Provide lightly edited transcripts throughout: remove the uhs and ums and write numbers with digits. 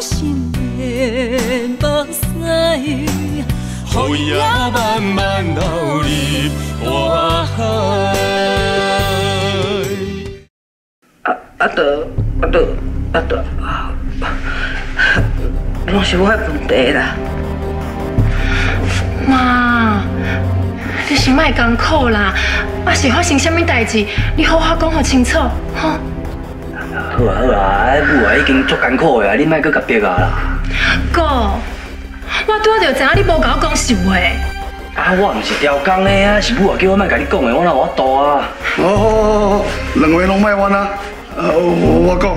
心的目屎，雨也慢慢流入大海。 阿德，拢是我的问题啦。 妈，你是莫艰苦啦，是发生什么代志，你好好讲好清楚，吼。 好啊，母啊已经足艰苦的，你莫搁甲逼啊啦。 哥，我拄仔就知影你无甲我讲实话。 啊，我毋是调工的啊，是母啊叫我莫甲你讲的，我哪有法度啊？ 好，两位拢莫冤啊！我讲，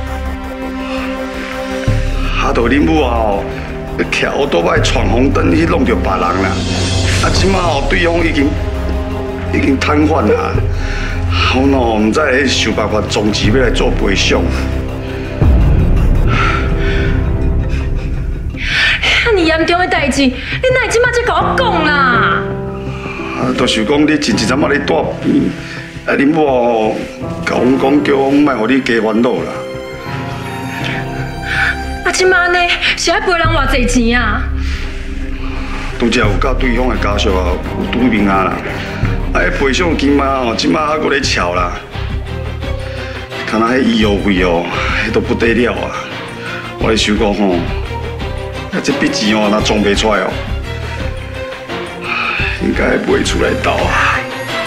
哈到恁母啊骑乌多摆闯红灯去弄着别人啦，即马对方已经瘫痪啦，我喏唔知想办法终止要来做赔偿。 遐尼严重的代志，你哪会即马才甲我讲啦？ 就是讲你前一阵仔咧大病，恁母哦甲阮讲叫我莫互你加烦恼啦。 即马呢是爱赔人偌济钱啊？ 拄则有甲对方的家属啊有拄面啊啦，赔偿金嘛即马还搁咧吵啦，看那迄医药费哦，迄都不得了啊！我咧想讲吼，这笔钱哦，若装袂出来哦，应该卖出来斗啊！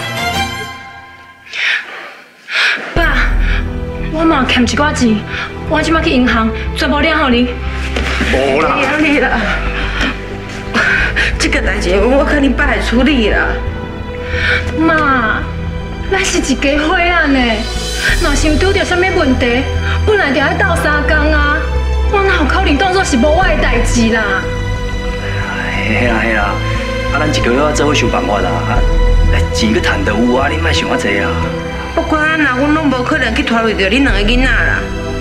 爸，我嘛欠一寡钱，我即马去银行全部领互你。 无啦， 压力啦，这个代志我肯定爸会处理啦。 妈，咱是一家伙仔呢，若是有拄着啥物问题，本来就要斗相共啊。我哪有可能当作是无我的代志啦？ 嘿啦，咱一个月做伙想办法啦，钱去赚就有啊，你莫想遐济啦。不管安那，阮拢无可能去拖累着恁两个囡仔啦。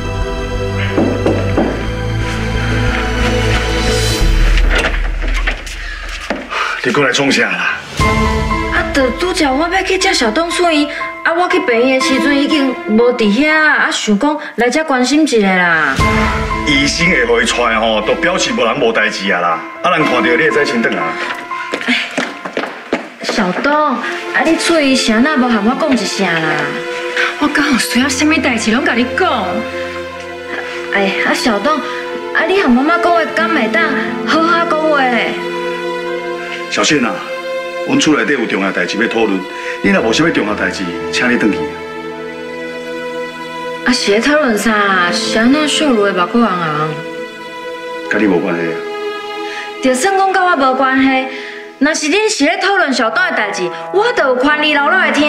你过来创啥啦？ 就拄则我要去接小东出院，我去病院的时阵已经无伫遐，想讲来遮关心一下啦。 医生会互伊出来吼，都表示无人无代志啊啦。咱看到你会知先转啊。 小东，你出院啥那无和我讲一声啦？ 我刚好需要什么代志拢甲你讲。 小东，你和妈妈讲话敢袂当好好讲话？ 小倩啊，阮厝内底有重要代志要讨论，你若无啥物重要代志，请你转去。 是咧讨论啥？是安怎秀如的目眶红红？ 甲你无关系啊。 就算讲甲我无关系，若是恁是咧讨论小东的代志，我就有权利留落来听。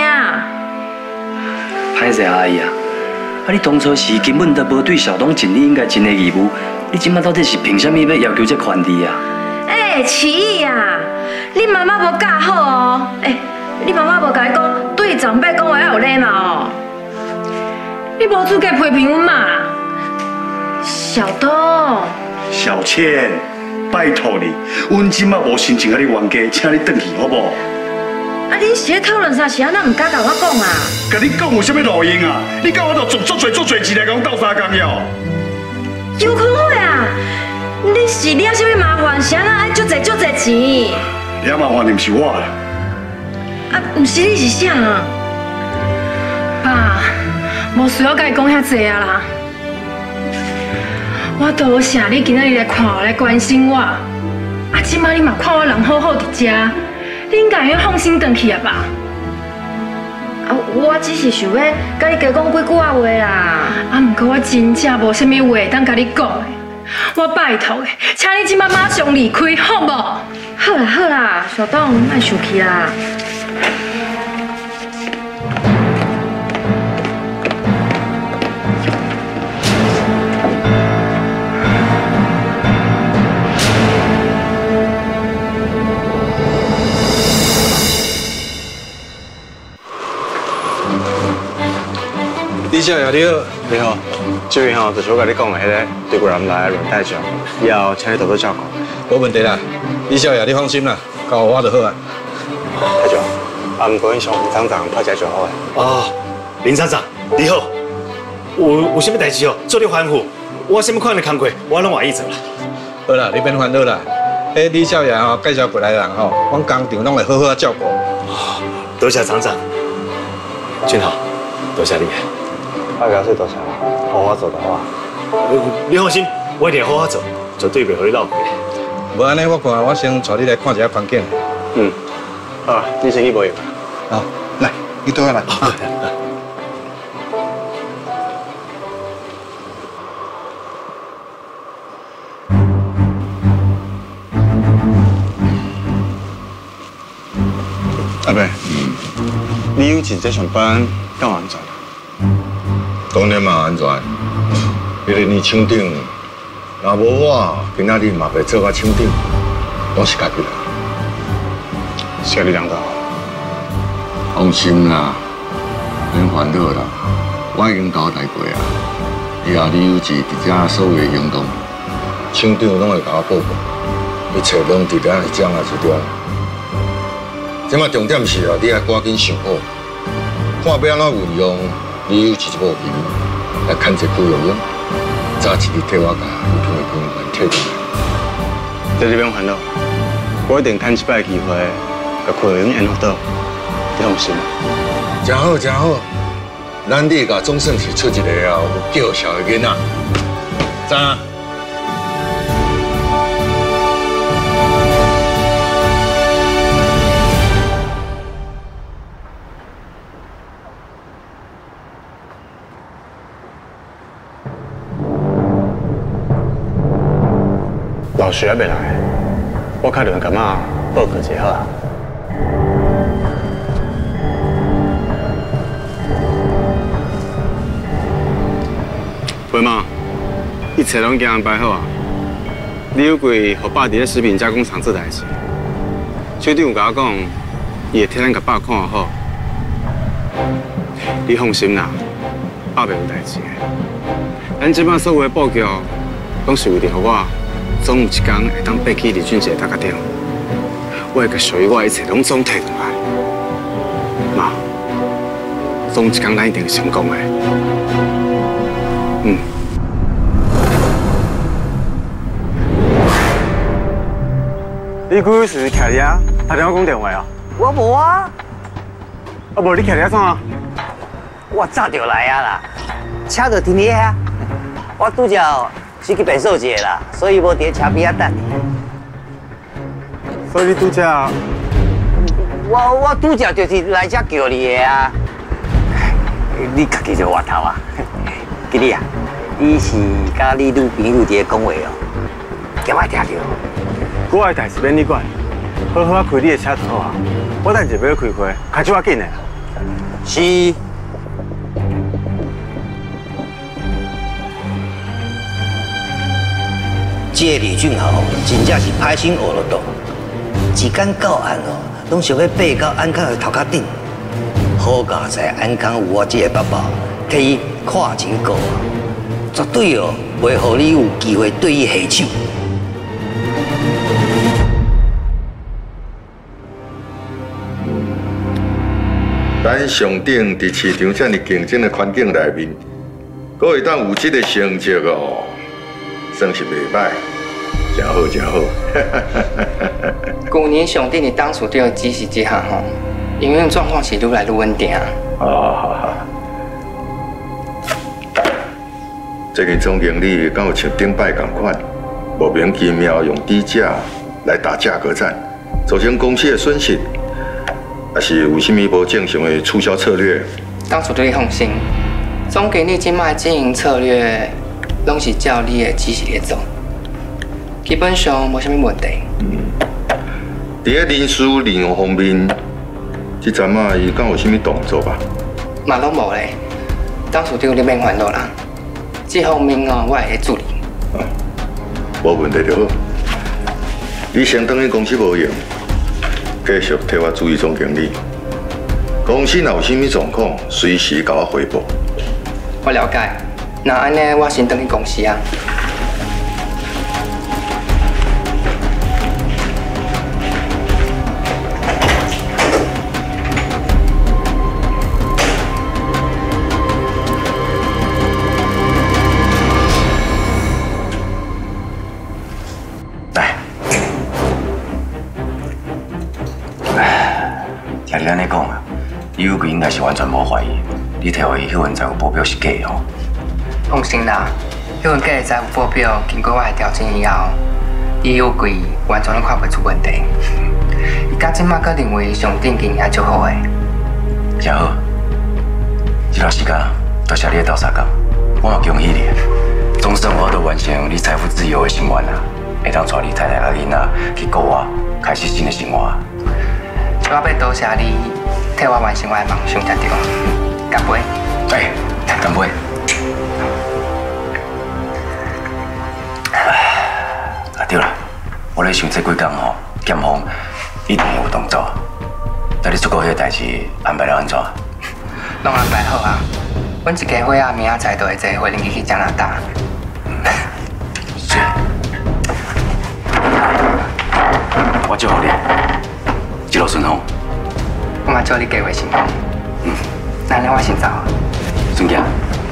歹势阿姨啊，你当初是根本都无对小东尽你应该尽的义务，你即摆到底是凭啥物要要求这权利啊？ 奇异啊！你妈妈无教好哦。你妈妈无甲你讲，对长辈讲话要有礼貌哦。 你无资格批评阮妈啦。 小东， 小倩，拜托你，阮即摆无心情甲你冤家，请你转去好无？ 恁是咧讨论啥？是安怎唔敢甲我讲啊？ 甲你讲有啥物路用啊？你甲我都做足侪钱来讲斗相共了。 有空会啊！你是惹啥物麻烦？是安怎爱足侪钱？ 惹麻烦的毋是我啦。 毋是你是啥啊？ 爸，无需要甲你讲遐济啊啦。我多谢你今仔日来看我，来关心我。即摆你嘛看我人好好伫遮，你应该要放心回去啊吧？ 我只是想要甲你加讲几句话啦。 毋过我真正无啥物话当甲你讲的。我拜托的，请你即摆马上离开，好无？ 好啦，小东，莫生气啦。 李小姐你好，你好，这位吼就是我甲你讲的迄个对过人来的轮太上，以后请你多多照顾。 无问题啦，李小姐你放心啦，交我就好啊。 太上，毋过向林厂长拍者就好诶。 林厂长你好，有什么代志哦？做你吩咐， 我什么款的工作，我拢愿意做啦。 好啦，你免烦恼啦。李少爷吼介绍过来人吼，阮工厂拢会好好照顾。 多谢厂长，俊豪，多谢你。 拜托多谢啦，好好做就好啊。你放心，我一定好好做，绝对袂互你闹亏。 无安尼，我看我先带你来看一下环境。 好啊，你先去无用。 好，来，你倒下来。好。 阿伯，你有真正上班敢有安全？ 当然嘛安全。迄个年厂长，若无我，今仔日嘛袂做我厂长，拢是家己啦。 谢你领导。 放心啦，免烦恼啦，我已经交代过啊。以后你有志伫遮所有的行动，厂长拢会甲我报告，一切拢伫咱掌握之中。即马重点是啊，你要赶紧想好，看要安怎运用你有志这部片来牵一副用用，早一日替我甲有片的工员退进来。 在这边烦恼，我一定趁一摆机会，甲会员联合到，你放心。 真好真好，咱你甲总算是出一个有叫嚣的囡仔，赞。 老师还没来，我看你们干嘛报告一下啊？喂妈，一切拢已经安排好啊。你有贵互爸伫咧食品加工厂做代志，厂长有甲我讲，伊会替咱甲爸看好。你放心啦，爸袂有代志的。咱即摆所有的布局，拢是为着互我。总有一天会当爬起李俊杰大家顶，我会甲属于我一切拢总摕回来。妈，总有一天咱一定会成功的。你几位是徛伫啊？打电话讲电话啊？ 我无啊。 啊无你徛伫啊怎啊？ 我早就来啊啦，车就停伫遐。我拄则是去便所一下啦，所以无伫车边仔等你。 所以你拄则？ 我拄则就是来遮叫你的啊。你家己就滑头啊？吉利啊，你是甲你女朋友伫咧讲话哦，叫我听着。 我的代志免你管，好好开你的车就好啊。我等下要开会，开就要紧的。 是。这李俊豪真正是歹心学了道，一天到晚哦，拢想要爬到安康的头壳顶。好佳在安康有我这个爸爸替伊看真顾啊，绝对哦袂互你有机会对伊下手。 咱上顶伫市场这么竞争的环境内面，阁会当有这个成绩哦。算是袂歹，真好真好。 旧年上顶的当初对只是这项吼，营运状况是愈来愈稳定。 好。这个总经理敢有像顶摆同款，莫名其妙用低价来打价格战，造成公司的损失，还是有甚物无正常的促销策略？ 当初对你放心，总经理即摆经营策略。拢是照你的指示来做，基本上无啥物问题。 伫咧人事利用方面，这阵啊，伊敢有啥物动作吧？ 嘛拢无咧，当初对你免烦恼啦，这方面哦，我会处理。 无问题就好。你先等去公司无用，继续替我注意总经理。公司若有啥物状况，随时甲我汇报。 我了解。那安尼，我先回去公司啊。 安尼讲啊，李有贵应该是完全无怀疑，你摕互伊迄份财务报表是假的哦。 放心啦，迄份假的财务报表经过我的调整以后，李有贵完全都看袂出问题。伊到即马阁认为上顶经验足好诶。 真好，这段时间多谢你的斗相共，我嘛恭喜你，总算我都完成你财富自由的心愿啦，会当带你太太甲囡仔去国外开始新的生活。 我要多谢你替我完成我的梦想，才对。干杯！ 哎，干杯！啊对了，我咧想这几工吼，剑锋一定有动作。带你出国迄个代志安排了安怎？ 拢安排好啊！阮一家伙仔明仔载就会坐飞机去加拿大。 是。我祝福你，一路顺风。 我嘛祝你计划成功。那我先走。 顺行。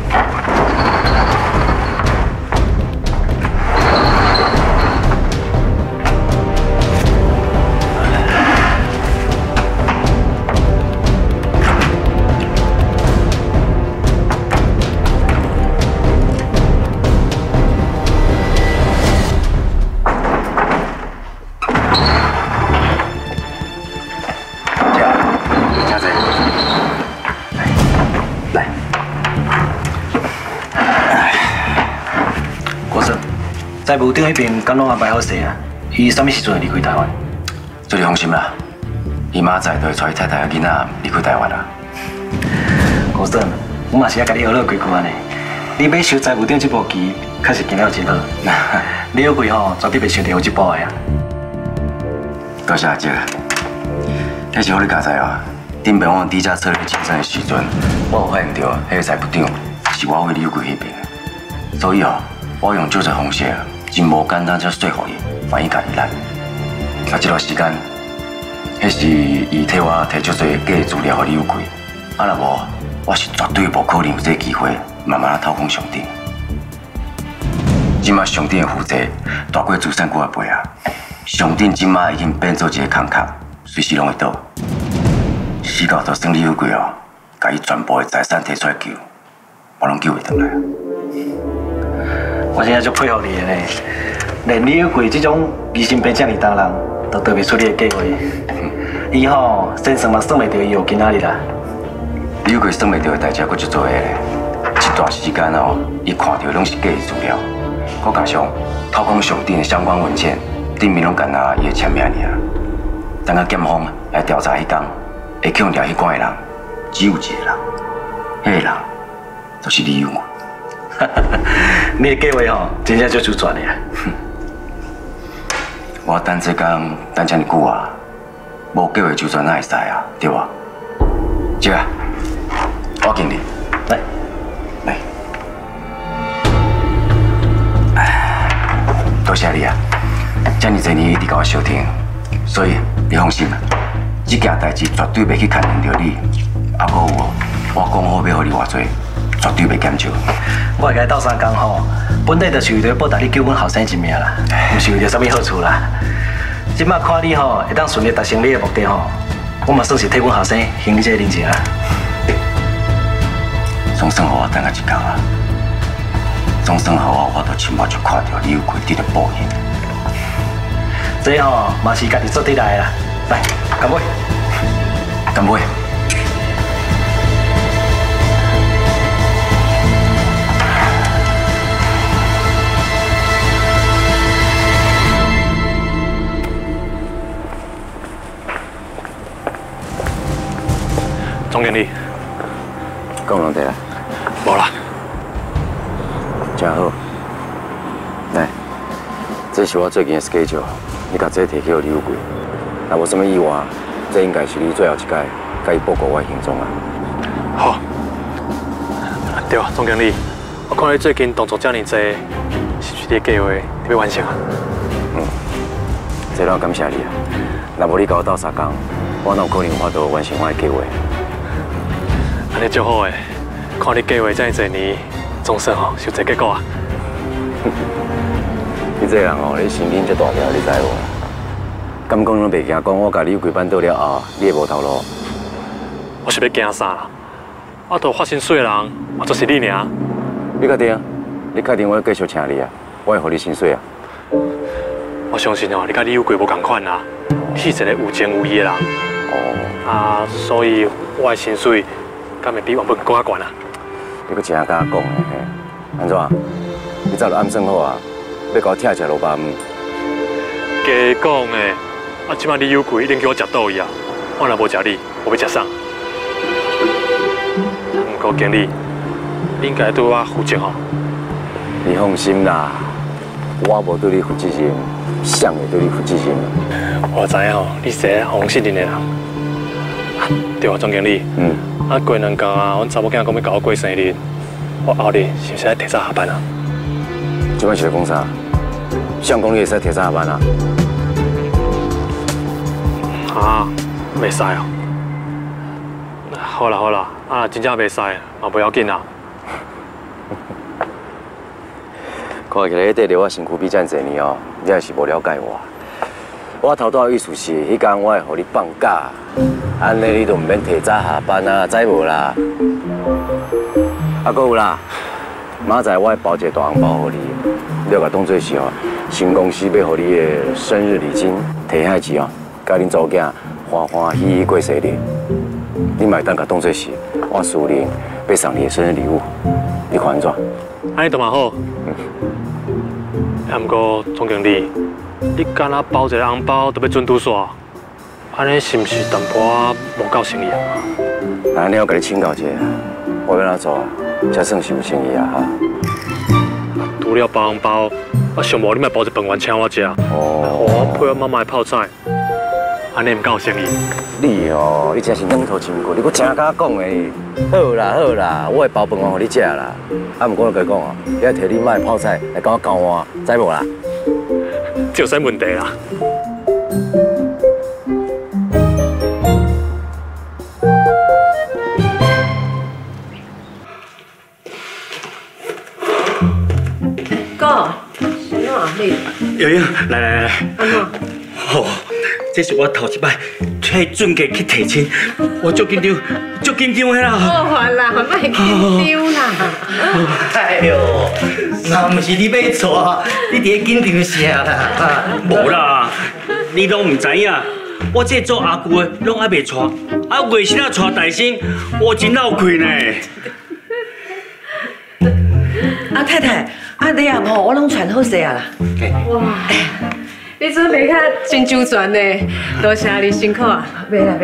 财务长迄边敢拢安排好势啊？伊什么时阵会离开台湾？ 祝你放心啦，伊明仔载就会带伊太太个囡仔离开台湾啦。 国生，我嘛是要甲你学了几句安尼。你要收财务长这步棋，确实行了真好。你有贵吼，绝对袂想到有这步的啊。 多谢阿姐，迄是互你加载哦。顶边我低价策略清算的时阵，我有发现到迄个财务长是我为你有贵迄边的，所以哦，我用这种方式。真无简单，才说服伊愿意甲伊来。啊，这段时间，迄是伊替我提出侪假资料，互你有亏。啊，若无，我是绝对无可能有这个机会慢慢偷讲上顶。即马上顶的负债大过资产股的倍啊！上顶即马已经变做一个空壳，随时拢会倒。死到都算你有亏哦，甲伊全部的财产摕出来救，我拢救袂回来。 我真正足佩服你的呢，连李有贵这种疑心病这么重人，都对袂出你的计划。伊吼先算嘛算袂到伊有今仔日啦。 李有贵算袂到的代志，佫足多的咧。一段时间哦，伊看到拢是假的资料，佫加上透讲上顶的相关文件，顶面拢干那伊的签名尔。等下检方来调查迄天，会去用调迄关的人，只有一个人，迄个人就是李有贵。 你的计划吼，真正足周全的啊！ 我等这工等这么久啊，无计划周全哪会使啊？对吧？姐，我敬你。来，来。多谢你啊！这么多年一直甲我相挺，所以你放心啦，这件代志绝对袂去牵连到你。啊，搁有哦，我讲好要互你偌济。绝对袂减少。 我会甲你斗相共吼，本来就是为着报答你救阮后生一命啦，毋是为着啥物好处啦。即摆看你吼会当顺利达成你的目的吼，我嘛算是替阮后生还你这个人情啊。 总算互我等下一工啊！总算互我都亲目就看到你有亏得的报应。 这吼嘛是家己做得来的啦。来，干杯！ 干杯！ 总经理， 讲两题啦。 无啦。 真好。来，这是我最近的 schedule， 你把这提去给李有贵。若无什么意外，这应该是你最后一届甲伊报告我的行踪啊。 好。对啊，总经理，我看你最近动作这么多，是不是你的计划你要完成啊？ 这拢感谢你啊！若无你甲我斗相共，我哪有可能有法度完成我的计划？ 安尼足好诶，看你计划这么多年，总算吼是有一个结果啊！ 你这人吼，你神经足大条，你知无？敢讲拢袂惊讲我甲你有几扳倒了后，你会无头路？ 我是要惊啥啦？啊，都发薪水的人，嘛就是你尔。 你确定？你确定我要继续请你啊？我会付你薪水啊？ 我相信哦，你甲李有贵无同款啦，你是一个有情有义的人。哦。啊，所以我的薪水敢会比原本更加悬啊？ 你搁真敢讲的嘿？安怎？你早就暗算好啊？要甲我拆食萝卜糠？ 加讲的，啊，即摆李有贵一定叫我食倒去啊！我若无食你，我要食啥？不过经理，你应该对我负责吼。 你放心啦，我无对你负责任，谁会对你负责任？ 我知影吼，你是个负责任的人。对啊，总经理。啊，过两天啊，阮查某囝讲要甲我过生日，我后日是不是要提早下班啊？ 即摆是在讲啥？谁讲你会使提早下班啊？ 啊，袂使哦。好啦好啦，啊，真正袂使，嘛不要紧啦。 看起来缀着我身躯比遮侪年哦，你还是无了解我。我头拄的意思是，迄天我会互你放假，安尼你就唔免提早下班啊，知无啦？啊，搁有啦，明仔我会包一个大红包互你，你要甲当做是哦，新公司要互你的生日礼金，提遐钱哦，甲恁祖囝欢欢喜喜过生日。你买单甲当做是我私人要送你的生日礼物，你看安怎？ 安尼都蛮好。啊，不过总经理，你敢若包一个红包就要准拄煞，安尼是毋是淡薄无够诚意啊？ 安尼我甲你请教一下，我要怎做啊？才算是有诚意啊哈！ 除了包红包，我上无你莫包一饭圆请我食，我配我妈妈的泡菜，安尼唔够诚意。 你哦，你真是两头青骨，你搁真敢讲的。好啦好啦，我会包饭圆给你食啦。啊，不过我甲你讲哦，你要摕你妈的泡菜来甲我交换，知无啦？ 这有啥问题啦？ 哥，什么你？ 悠悠，来。哦，这是我头一摆替俊杰去提亲，我足紧张的啦。 好啦，莫紧张啦。 哎呦，那不是你要娶，你伫紧张啥啦？ 无啦，你拢唔知影，我这做阿舅的拢还未娶，啊月时啊娶大生，我真闹亏呢。 啊太太，啊你啊吼，我拢传好势啊啦。哇，你准备较真周全呢，多谢你辛苦啊。袂啦。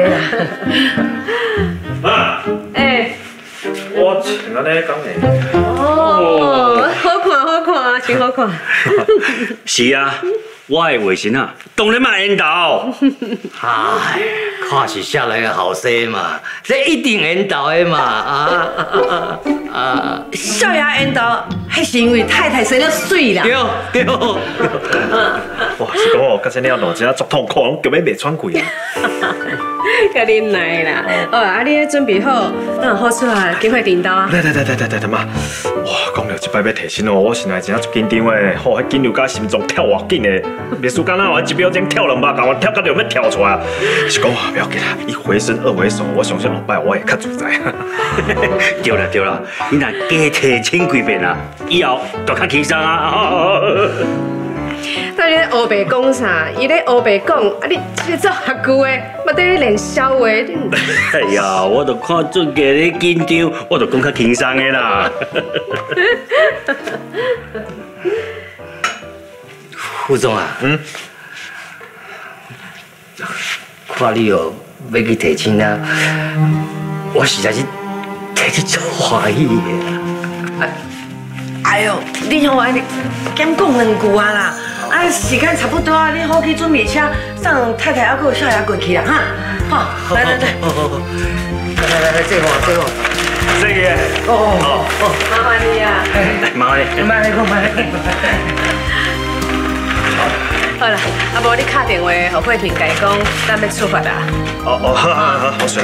妈。我穿安尼讲的。 哦，好看，真好看。 是啊，我的卫生啊，当然嘛缘投。 哎，看是啥来个后生嘛，这一定缘投的嘛少爷缘投，还是因为太太生了水啦。 对。 哇，是讲哦，甲这了路真啊足痛苦，根本袂喘气啊。 甲你来啦，哦，啊，你咧准备好，咱好出来，赶快订到啊！ 来，妈！哇，讲到这摆要提亲哦，我现在真啊足紧张诶，吼，迄紧张甲心脏跳偌紧诶，袂输敢若我一秒钟跳200下，我跳到就要跳出来。是讲话不要紧啦，一回生二回熟，我相信后摆我会较自在。 对啦，你若加提亲几遍啊，以后就较轻松啊。 但你咧黑白讲啥？伊咧黑白讲，啊你做下句的，嘛对你练笑话。 哎呀，我都看俊杰咧紧张，我就讲较轻松的啦。 副总啊，看你哦要去提亲啊，我实在是替你足欢喜的。 哎呦，你好安尼减讲2句啊啦！啊，时间差不多啊，你好去准备车送太太还有少爷过去啦哈。好，来， 来，这个。 麻烦你啊。 麻烦你。 好啦，啊无你打电话和慧婷甲伊讲，咱要出发啦。 好，我选。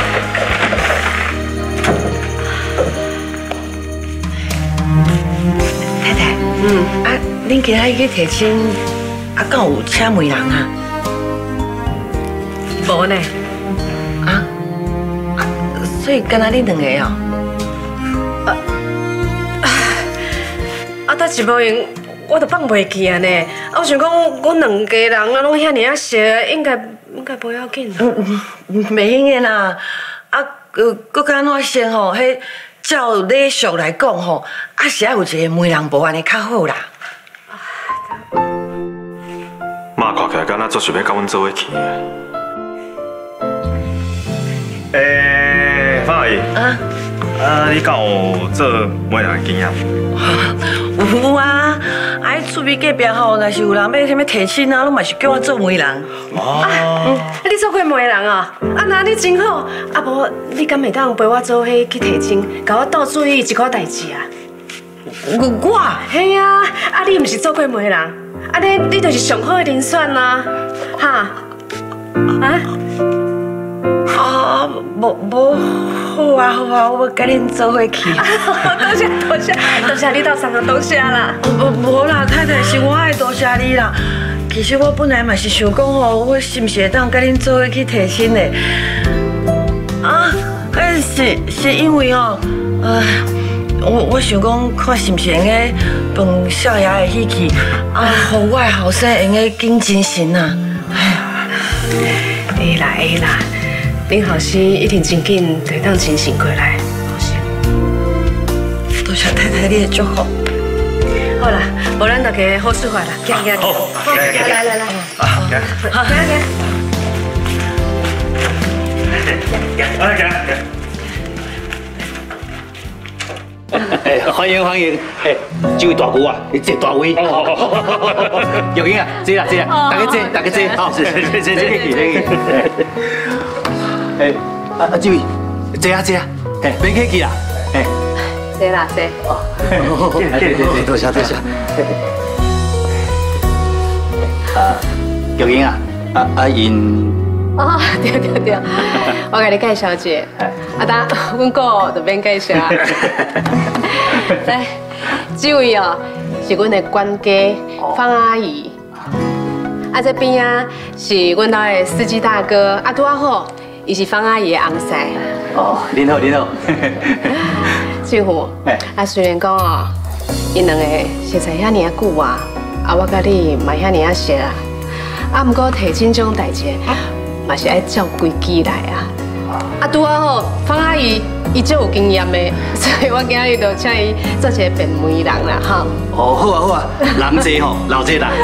太太，啊，恁今仔去提亲，啊，敢有请媒人啊？无呢。 所以干那你两个哦。 但是无用，我都放袂记啊呢。我想讲，阮两家人啊，拢遐尔啊熟，应该无要紧。 袂用的啦。啊，搁敢怎先吼？迄照礼俗来讲吼，啊是爱有一个媒人无安尼较好啦。 妈看起来敢若做想要甲阮做伙去的。方阿姨。你敢有做媒人的经验？ 有啊，厝边隔壁吼，若是有人要啥物提亲啊，拢嘛是叫我做媒人。 你做过媒人啊？那你真好。啊无，你敢会当陪我做伙去提亲，甲我倒注意一寡代志啊？ 我？ 嘿啊，你毋是做过媒人，你就是上好的人选啊，哈？ 无好啊，我要甲恁做伙去。 多谢你斗三个多谢啦。 无啦，太太是我爱多谢你啦。其实我本来嘛是想讲吼，我是毋是会当甲恁做伙去提亲的？是因为吼，我想讲看是毋是用个帮少爷的喜气，互我的后生用个紧精神啊。 会啦。恁后生一定真紧就当清醒过来，放心。 多谢太太你的祝福。 好啦，无咱大家好说话啦，行。 好， 来。好， 欢迎，这位大姑啊，你坐大位。有影啊，坐啦，大家坐，好，坐。这位，坐啊，别客气啦， 坐啦。 多谢。有影啊，因。 对，我给你介绍一下，当阮哥就免介绍。来，这位哦是阮的管家方阿姨，这边啊是阮家的司机大哥，拄好，伊是方阿姨的翁婿。 您好。 政府，虽然讲哦，因两个熟在遐尔久啊，我甲你嘛遐尔熟啊，不过提亲这种代志。嘛是爱照规矩来啊！拄好，方阿姨伊最有经验的，所以我今日就请伊做一个变媒人啦，哈。 好啊，人济吼，老济啦。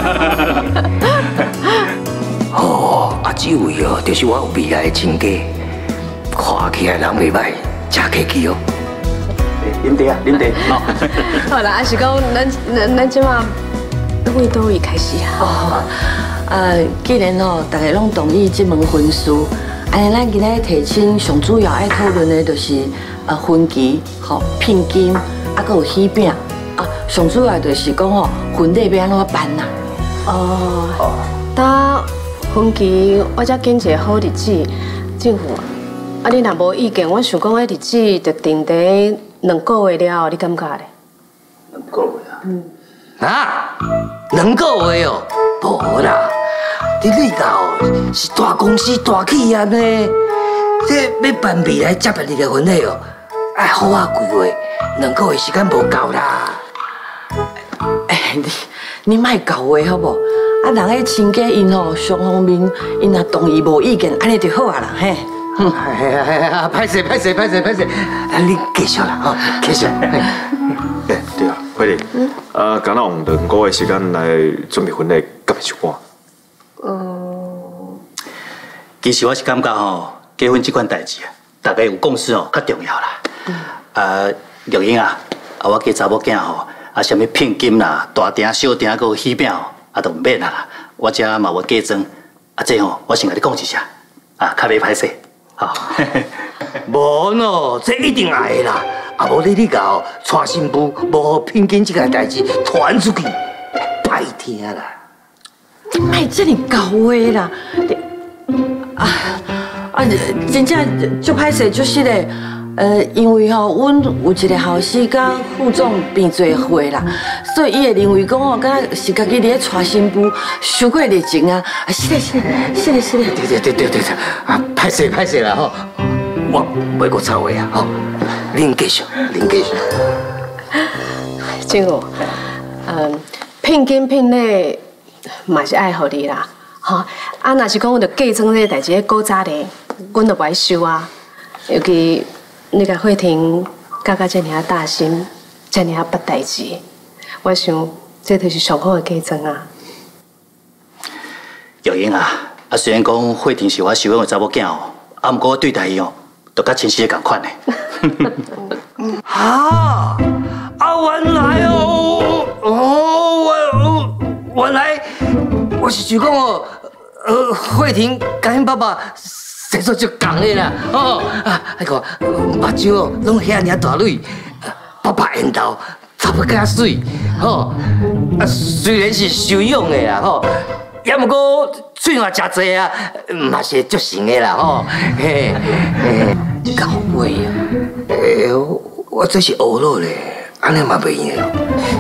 这位哦，就是我未来的亲家，看起来人袂歹，真客气哦。啉茶。 好啦，是讲咱即马为倒位开始啊？ 既然大家拢同意这门婚事，安尼咱今仔提亲上主要爱讨论的就是婚期、聘金，还有喜饼。上主要就是讲婚礼要安怎办呐？ 等婚期我才拣一个好日子，政府你若无意见，我想讲迄日子就定在2个月了，你感觉咧 ？2个月啊？2个月哦，无啦。你是大公司大企业呢，这要办未来接办你的婚礼哦，爱好好规划，2个月时间无够啦。 你莫搞话好不？人个亲家因双方面因若同意无意见，安尼就好啊啦嘿。 歹势，你继续啦，继续。 对啊，慧玲，敢若用2个月时间来准备婚礼，敢是我？ 其实我是感觉结婚这款代志大家有共识较重要啦。玉英啊，我家查某囝啥物聘金啦、大订、小订，还有喜饼都唔免啦。我遮嘛有嫁妆，这我先甲你讲一下，较袂歹势。无喏，这一定爱啦。无你甲娶新妇，无聘金这个代志传出去，拜听啦。 你莫这么搞话啦！真正足歹势，足失礼。因为阮有一个后生甲副总变做伙啦，所以伊会认为讲敢若是家己伫咧娶新妇，伤过热情啊！是嘞， 对，歹势啦吼！ 我袂阁插话啊，吼，恁继续，恁继续。 静茹，聘金聘礼嘛是爱互你啦，吼，啊，若是讲我着嫁妆这个代志古早咧，阮就袂收啊。尤其你甲慧婷教到这尔大心，这尔捌代志，我想这就是上好的嫁妆啊。 玉英啊，虽然讲慧婷是我收养的查某囝哦，毋过我对待伊哦，都甲亲生的共款的。原来原来我是想讲哦，慧婷甲因爸爸生做足共的啦，那个目睭哦，拢遐尔大蕊，爸爸缘投差不加水，虽然是收养的啦，也毋过嘴嘛诚济啊，嘛是足成的啦，嘿，够会啊！我这是学落咧，安尼嘛袂用哦。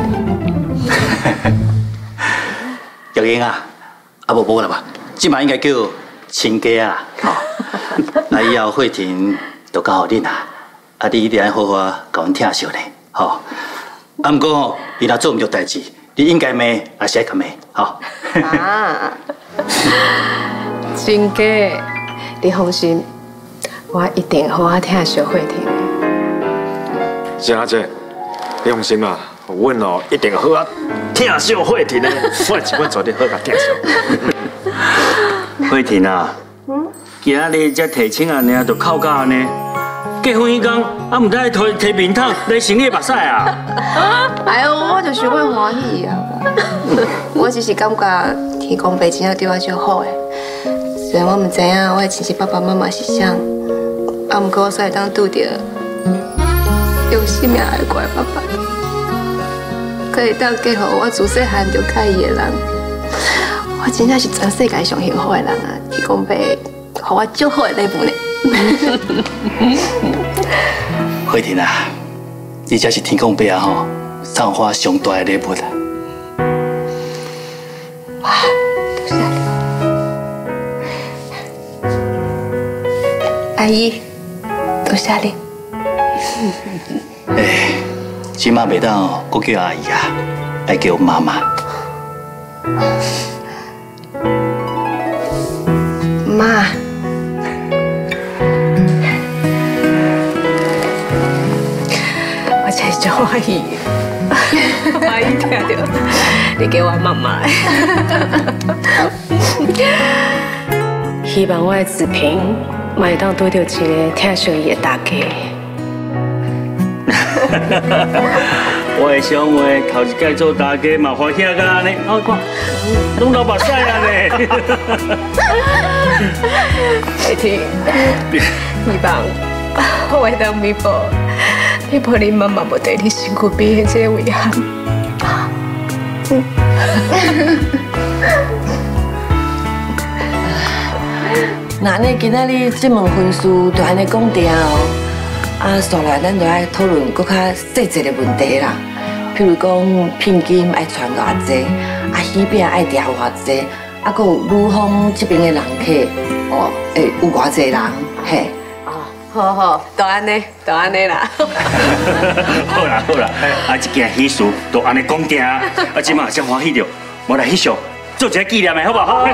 玉英啊，无啦吧，即嘛应该叫亲家啊，以后慧婷都交互恁啊，你一定要好好甲阮疼惜咧，毋过伊若做毋对代志，你应该骂也是爱甲骂， 亲家，你放心，我一定好好疼惜慧婷。 是阿姐，你放心啦，阮哦一定好啊疼惜慧婷的，我一本做你好甲疼惜。 慧婷啊，今仔日才提亲啊，尔就哭到安尼，结婚迄天毋知摕面桶来洗你目屎啊！ 哎呦，我就想要欢喜啊！我只是感觉天公伯真正对我足好诶。虽然我毋知影我的亲生爸爸妈妈是啥，毋过我煞会当拄着用生命爱我的爸爸，可以当嫁予我自细汉就介意的人，我真正是全世界上幸福的人啊！天公伯予我足好的礼物呢。 慧婷啊，你才是天公伯啊送我上大的礼物啊！ 哇，多谢你，阿姨，多谢你。 即马袂当搁叫阿姨啊，爱叫妈妈。 妈。我真是足欢喜，阿姨听到你叫我妈妈。希望我的子平嘛会当拄到一个疼惜伊的大家。 我的想话，头一届做大家嘛，欢喜啊安尼，看，拢流目屎啊呢。 慧婷，希望我会当弥补你妈妈无对你身躯边的这个遗憾。 那呢，今仔日这门婚事就安尼讲定哦。续来咱就爱讨论搁较细节的问题啦，譬如讲聘金爱传偌济，喜饼爱订偌济，搁有女方这边的人客会有偌济人，嘿。 好，都安尼啦。 好啦，一件喜事都安尼讲定，即马才欢喜着，我来翕相，做一个纪念的好不好？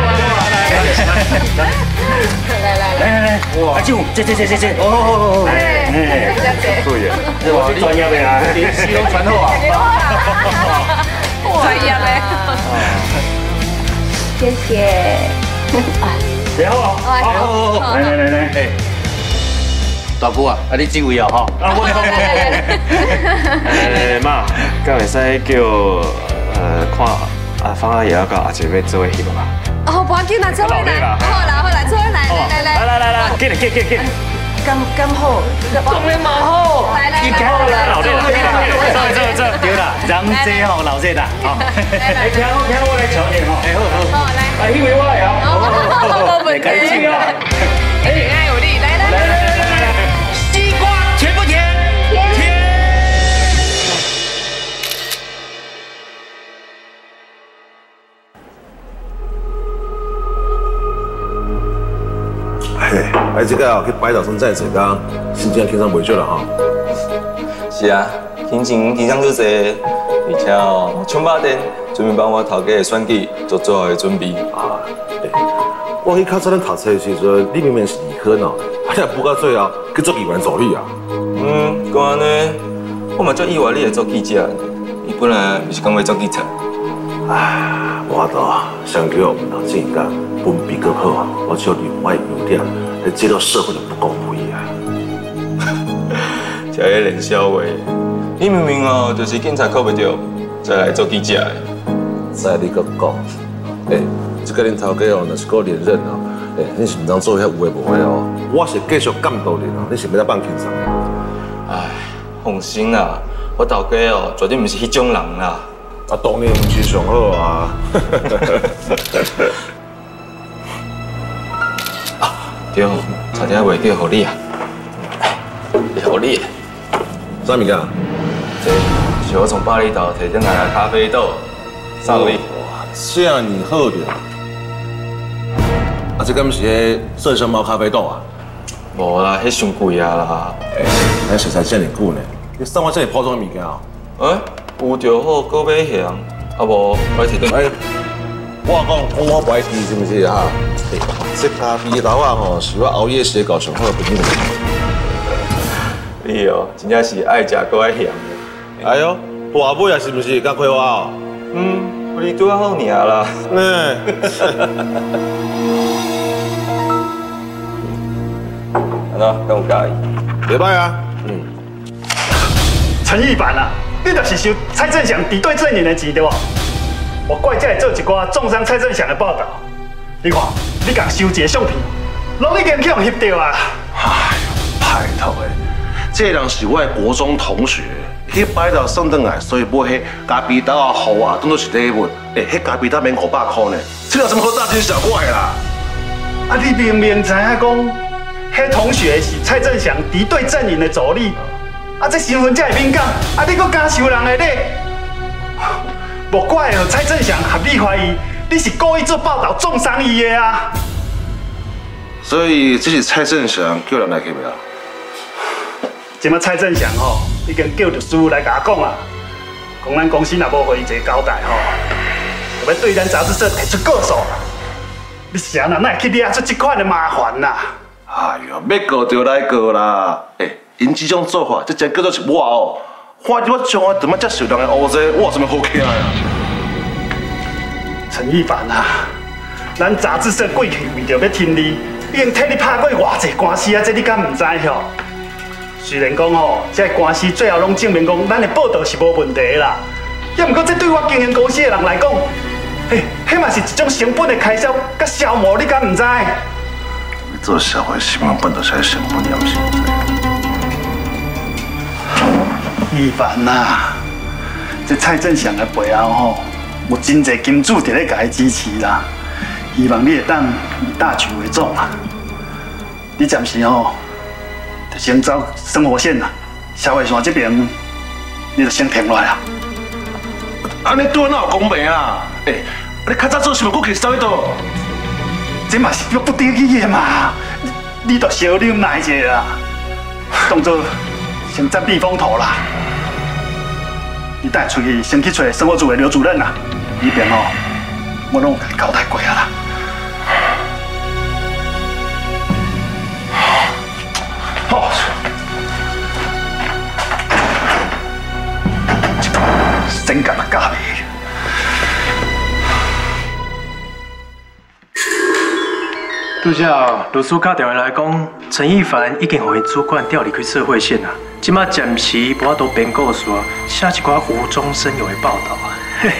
来，舅，这，哦， 对呀， 我是专业的啊，西龙传后啊， 专业的，谢谢。 你好，好，来，大姑啊，你这位啊，哈，我妈，敢会使叫看阿芳阿爷甲阿姐要做翕吧？ 哦，不要紧啦，做伙来，好啦，做伙来， 来，紧， 刚好， 当然嘛好，来， 老弟，这对啦，人这吼老这啦，好，听我来瞧你吼，好，来，因为我呀，来开心啊， 爱有力，来， 西瓜甜不甜？甜。 嘿。 哎，这个去摆岛生再济工，心情轻松袂少啦吼。 是啊，心情轻松就多，而且哦，充饱电，准备帮我头家的选举做最后的准备。 啊，我去较早咱读册的时阵，你明明是理科呢，你也补到最后去做议员助理啊。 讲安尼，我嘛足意外你会做记者，你本来就是讲要做记者。 唉，我相较我们之前讲分比较好，我只有另外优点，你接到社会的不公平啊。 这个冷笑话，你明明哦就是警察考不到，才来做记者的。 再你搁讲，这个恁头家哦，若是搁连任哦，你是唔当做遐有诶无诶哦？我是继续监督你哦，你是要来放轻松？ 唉，放心啦，我头家哦绝对唔是迄种人啦。 啊，当然唔是上好啊。 对，差点袂叫互你啊，互你。 啥物件？ 这是我从巴厘岛摕转来的咖啡豆，送你。 哇，这样你好着。啊，这敢是迄麝香猫咖啡豆啊？ 无啦，迄伤贵啊啦。 咱熟才这么久呢，你送我这么普通的物件哦？ 有就好，搁买嫌，啊无我摕转。 我讲我不爱吃是不是哈？这咖啡豆啊吼，是我熬夜时搞上好的本领。 你哦，真正是爱食搁爱嫌。 哎呦，大尾啊是不是？敢亏我哦？ 你拄好尔啦。安怎，敢有介意？ 袂歹啊。 陈义凡啊，你就是收蔡正祥敌对阵营的钱对无？我怪才会做一寡重伤蔡正祥的报道。你看，你共收一个相片，拢已经去互翕到啊！ 哎呦，拜托诶，这人是我的国中同学，去摆到送转来，所以买迄咖啡豆啊、糊啊，当做是礼物。迄咖啡豆免500块呢，这有什么好大惊小怪啦？ 啊，你明明知影讲，迄同学是蔡正祥敌对阵营的助理，啊，这身份才会敏感，啊，你搁敢收人的礼？莫怪哦，蔡正祥合理怀疑你是故意做报道重伤伊的啊！ 所以这是蔡正祥叫人来去未啊？ 今麦蔡正祥吼，已经叫律师来甲我讲啊，讲咱公司若无互伊一个交代吼，就要对咱杂志社提出告诉啦。你啥人哪会去惹出这款的麻烦啦？ 哎呦，要告就来告啦！因这种做法，这真叫做是我哦。看我将来怎么接受人的乌济，我有什么好惊啊？ 陈义凡啊，咱杂志社过去为着要听你，已经替你拍过偌济官司啊，这你敢唔知吼？虽然讲吼，这官司最后拢证明讲咱的报道是无问题啦，也毋过这对我经营公司的人来讲，迄嘛是一种成本的开销甲消磨，你敢唔知？ 你做社会新闻本就是成本，也毋是唔知。 义凡呐，这蔡正祥的背后吼，有真侪金主伫咧甲伊支持啦。希望你会当以大局为重啦。你暂时吼，就先走生活线啦，消费线这边，你就先停落来啦。 安尼对我哪有公平啊？你较早做什么过去走迄度？ 这嘛是不得已的嘛，你就小忍耐一下啦，当作先暂避风头啦。你等下出去先去找生活组的刘主任啦，里边哦，我拢有甲你交代过啊啦。好，真干嘛咖喱？ 拄则律师打电话来讲，陈义凡已经互因主管调离开社会线啊，即马暂时无法度编故事啊，写一寡无中生有的报道啊。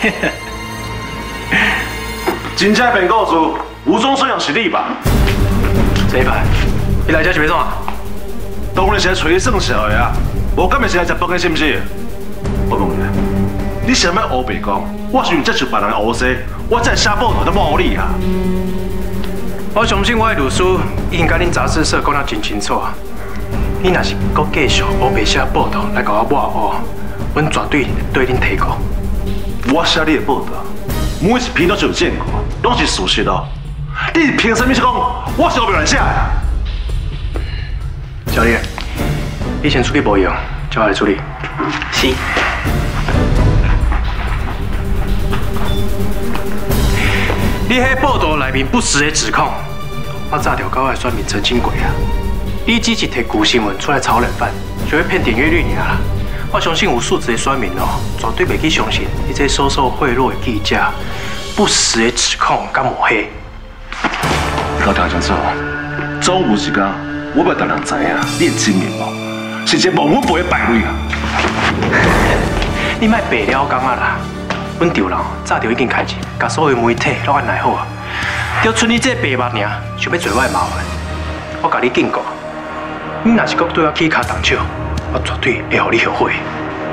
真正编故事，无中生有是你吧？ 陈义凡，你来这是要创？ 当然是来找你算账的啊，无敢会是来食饭的，是不是？我问你，你想要黑白讲？我是用接受别人的黑西，我才写报道才冒你啊！ 我相信我的律师已经甲恁杂志社讲得真清楚啊！你若是搁继续黑白写报道来甲我抹黑，阮绝对对恁提告。 我写你的报道，每一篇都是有证据，拢是事实哦。你凭什么是讲我是黑白乱写的？ 教练，你先处理无用，叫我来处理。是。你迄报道内面不实的指控，我早就跟我的选民澄清过啊。你只是摕旧新闻出来炒冷饭，就会骗点阅率尔啦。我相信有素质的选民哦，绝对袂去相信你这收受贿赂的记者不实的指控甲抹黑。 你搞听清楚，总有一天我要让人知影你的真面目，是一个忘本背的败类啊！ 你莫白了讲啊啦！阮赵老早就已经开钱，甲所有媒体拢安内好啊，就剩你这白目尔，想要做我的麻烦。我甲你警告，你若是搁对我起脚动手，我绝对会互你后悔。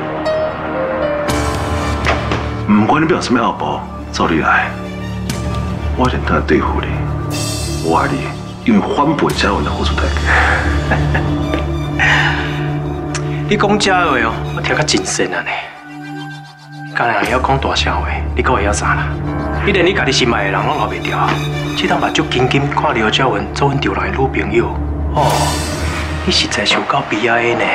不管你有什么后步，照你来，我认真对付你。我爱你，因为反背才有能付出代价。 你讲这话哦，我听甲真深啊呢。刚才要讲大声话，你搁会晓啥啦？你连你家己心爱的人拢留袂掉，这当目睭紧紧看廖嘉文做阮赵人的女朋友，哦，你实在是有够悲哀的呢。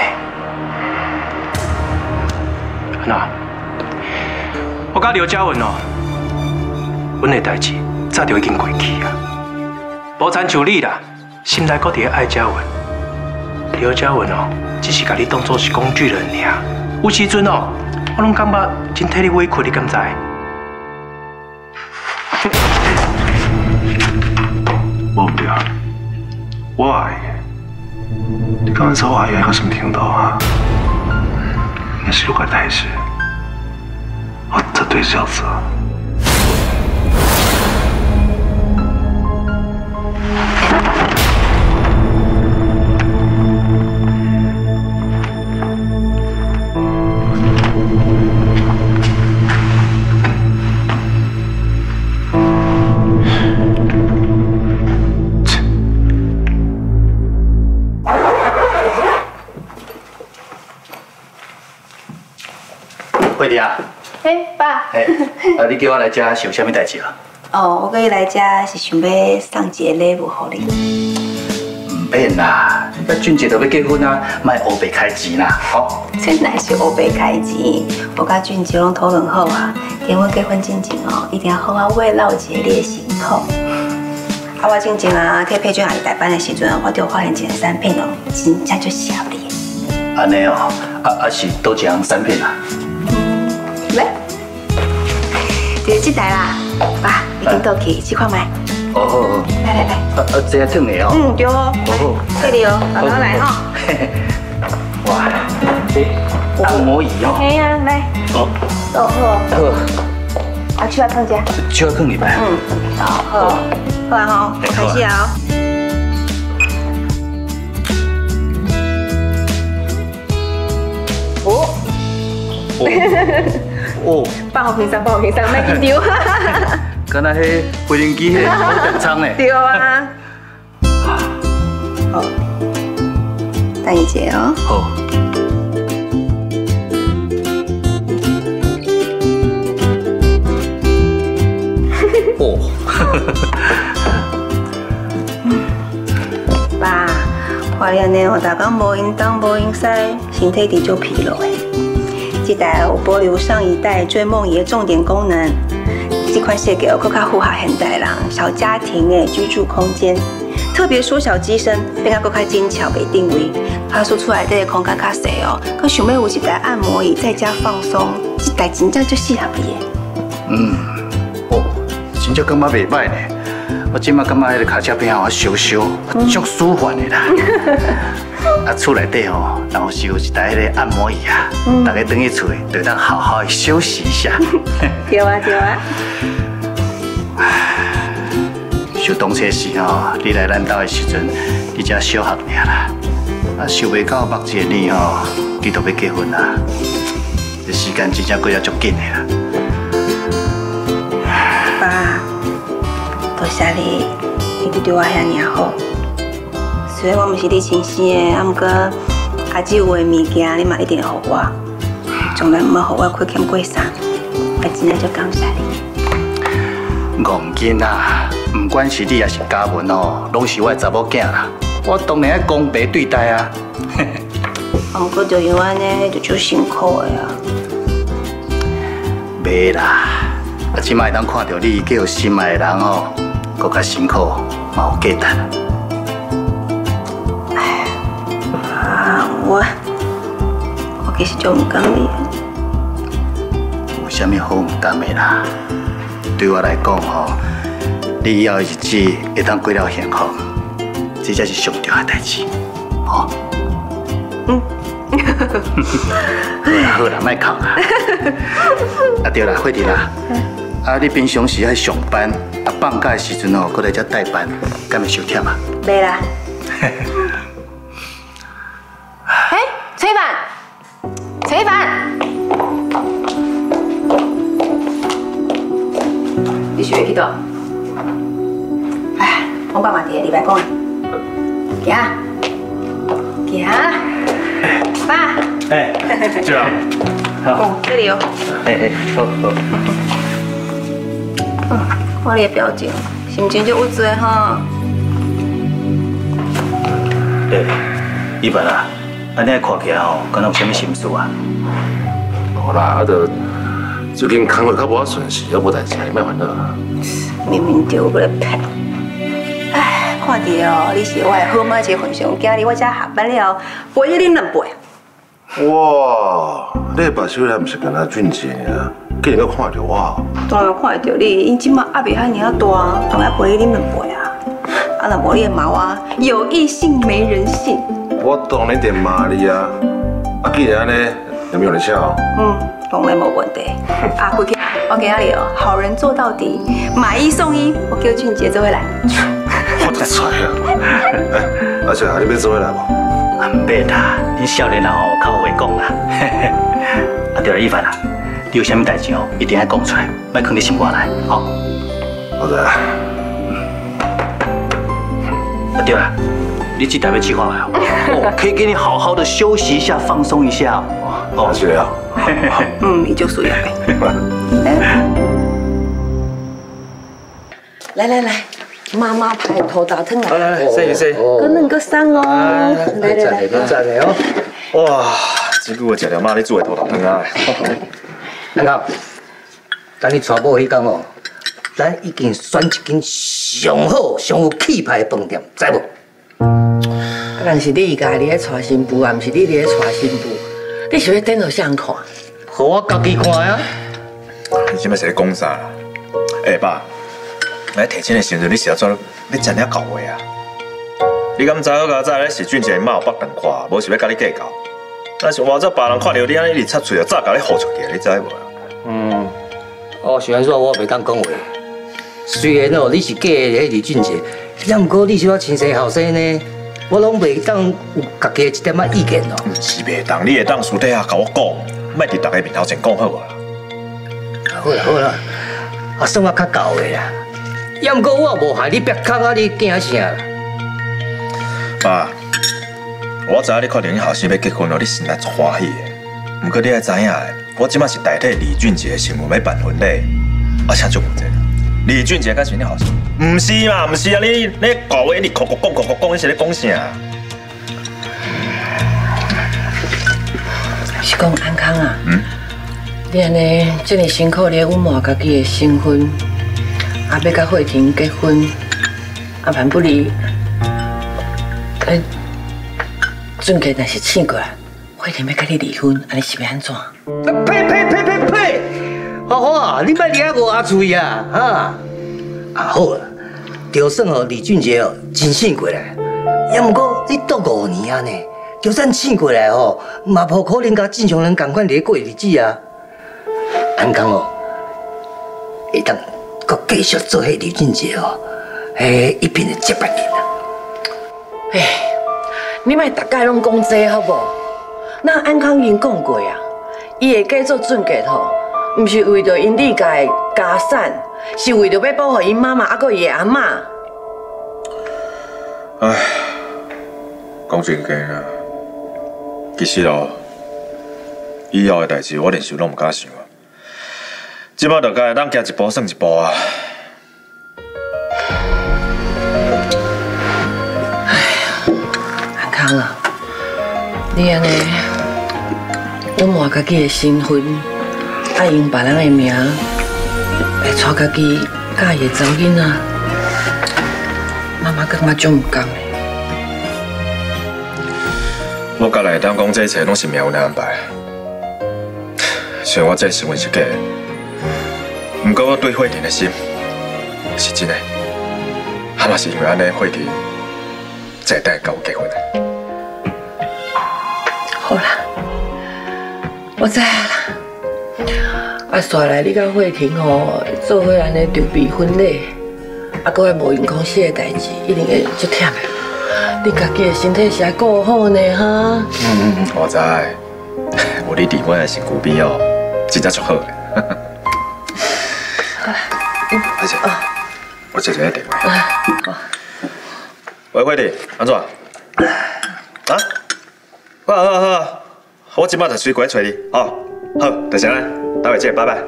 安那？我甲廖嘉文哦，阮的代志早就已经过去啊，无亲像你啦，心内搁伫爱嘉文。廖嘉文哦，只是甲你当作是工具人尔，有时阵哦。我拢感觉真替你委屈，你敢知？ 我唔对，我爱你。你刚才找我爱到什么程度啊？那是有个代志，我绝对是要做。 慧弟啊， 爸， 你叫我来遮是有啥物代志啊？ 哦，我跟你来遮是想要送一个礼物给你。 唔免啦，那俊杰都要结婚啊，卖黑白开钱啦，好。 这哪是黑白开钱？我甲俊杰拢讨论好啊，等我结婚之前哦，一定要好好慰劳一下你的心痛。啊，我之前啊，替佩娟阿姨代班的时阵，我就发现一个产品哦，真正就效力。 安尼哦，是倒一样产品啊？ 来，就是这台啦，爸，已经倒去，这款买。 哦好好。来，这个烫的哦。 对哦。好，这里哦，慢慢来哈。 哇，这按摩椅哦。 嘿呀，来。 好。 好。手要烫一下。 手要烫里边。 好，好啊哈，我开始啊。哦，放好平常，莫紧丢。 敢若迄飞行机迄无电舱呢？ 对啊。好，等一下哦。 好。哦。 爸，看你安尼哦，大工无运动无运使，身体直就疲劳诶。这台有保留上一代追梦仪的重点功能，这款设计更加符合现代人小家庭的居住空间，特别缩小机身，变更加精巧给定位，拍出出来这个空间较小哦。佮想要有一台按摩椅在家放松，这台真正就适合你的。 哦，真正感觉袂歹呢。我即马感觉迄个脚车边我烧烧，足舒缓的啦。啊，厝内底吼，然后是有一台迄个按摩椅啊，大家等去厝里就当好好的休息一下。 对啊，对啊。 想当初时吼，你来咱家的时阵，你才小学尔啦。啊，想袂到目前的年吼，你都要结婚啦。这时间真正过得足紧的啦。 爸，多谢你，一直对我遐尔好。虽然我唔是你亲生的，啊，不过阿姊有的物件，你嘛一定会给我，从来唔好给我亏欠过啥，我真的就感谢你。 戆囡啊，唔管是你还是嘉文哦，拢是我的查某囝啦。 我当然要公平对待啊。 不过就因安尼，就足辛苦的啊。 袂啦，啊，即摆会当看到你叫心爱的人吼，搁较辛苦，嘛有价值。 我其实就唔甘你。 有啥物好唔甘的啦？对我来讲吼，你以后的日子会当过了幸福，这才是上重要的代志，吼。好啦，莫哭啦。啊对啦，慧婷啦，啊你平常时爱上班，啊放假的时阵哦，过来遮代班，敢会受忝啊？ 袂啦。哎，陈一凡，陈一凡，你是要去倒？哎，我爸妈伫礼拜讲的。行，爸。 哎，这样。 哦，这里哦。 好。 看你的表情，心情就有罪哈。 一凡啊，安尼看起来吼，敢若有啥物心事啊？ 无啦，就最近工作较无顺时，还无代志，莫烦恼啦。 明明就过来骗。哎，看到哦，你是我的好妈一个份上，今日我才下班了，陪你啉两杯。 哇，你把手来不是干那俊杰啊？竟然阁看到我？ 当然看到你，因即马压力遐尔大，当然陪你啉两杯啊。啊，若无你的骂我有异性没人性。 我当然得骂你啊！啊，既然安尼，有没有人笑？ 当然无问题。啊，回去，我今日哦，好人做到底，买1送1，我叫俊杰做回来。 我得猜啊！哎，阿姐，你要做回来无？ 唔免啦，恁少年人吼较有话讲啦。啊，对了，一凡啊，你有啥物代志哦，一定要讲出来，莫藏伫心肝内，吼。 好的。 啊，对了，你这台要去看卖哦，可以给你好好的休息一下，放松一下哦。 是啊。 你就需要呗。 来，妈妈排头打汤来，洗。 搁两个送哦。来， 赞的哦。哇，这久我食了妈你煮的土豆汤啊。 安哥，等你娶某迄天哦，咱已经选一间上好、上有气派的饭店，知无？ 但是你家己咧娶新妇，也毋是你咧娶新妇，你是要等到谁人看？ 互我家己看啊！ 你即摆是咧讲啥啦？哎爸，来提亲的时阵，你是要做你真了到位啊？你敢知我较早咧是俊杰妈有北顿看，无是要甲你计较。但是外头别人看到你安尼一直插嘴，就早甲你呼出去，你知无？ 虽然说我袂当讲话，虽然哦你是假的迄李俊杰，也毋过你是我亲生后生呢，我拢袂当有家己的一点仔意见咯。 是袂当，你会当私底下甲我讲，莫伫大家面头前讲好无啦？ 好啦，算我较够的啦。也毋过我无害你别坑啊，你惊啥啦？ 爸，我知影你确定你后生要结婚了，你心内足欢喜的。不过你要知影的，我即马是代替李俊杰的身份要办婚礼，而且足负责。李俊杰敢是你后生？唔是嘛，唔是啊！你搞话你讲，你是咧讲啥？ 是讲安康啊？你安尼这么辛苦咧，稳活家己的身份，啊，要甲慧婷结婚，啊，万不离，俊杰若是醒过来，慧婷要甲你离婚，安尼是要安怎？ 呸！花花，你莫掠我阿嘴啊！好啦，就算哦李俊杰哦真醒过来，也毋过你倒5年啊呢，就算醒过来哦，嘛无可能甲正常人同款咧过日子啊。安讲哦，会当阁继续做迄李俊杰哦，一片的接班人啊。 你莫大概拢讲这好无？咱安康已经讲过啊，伊会嫁做俊杰吼，毋是为着因李家的家产，是为着要保护因妈妈，还佫伊的阿嬷。 唉，讲真经啊，其实哦，以后的代志我连想拢唔敢想啊。即摆就该当行一步算一步啊。 你安尼，我摸家己的身份，爱用别人的名，来带家己介意的查某囡仔，妈妈感觉足唔甘的。 我甲来当讲这一切拢是命运的安排。虽然我这想法是假的，不过我对慧婷的心是真的，还嘛是因为安尼，慧婷才会跟我结婚的。 好啦，我知啦。啊，煞来你甲慧婷哦，做伙安尼筹备婚礼，啊，搁还无用公司的代志，一定会足忝的。你家己的身体是爱顾好呢，哈。 我知，有你伫我的身躯边哦，真正足好的。而且，我接一个电话。喂，慧婷，安怎？啊？好，我即摆就随过来找你。哦，好，就这样，待会见，拜拜。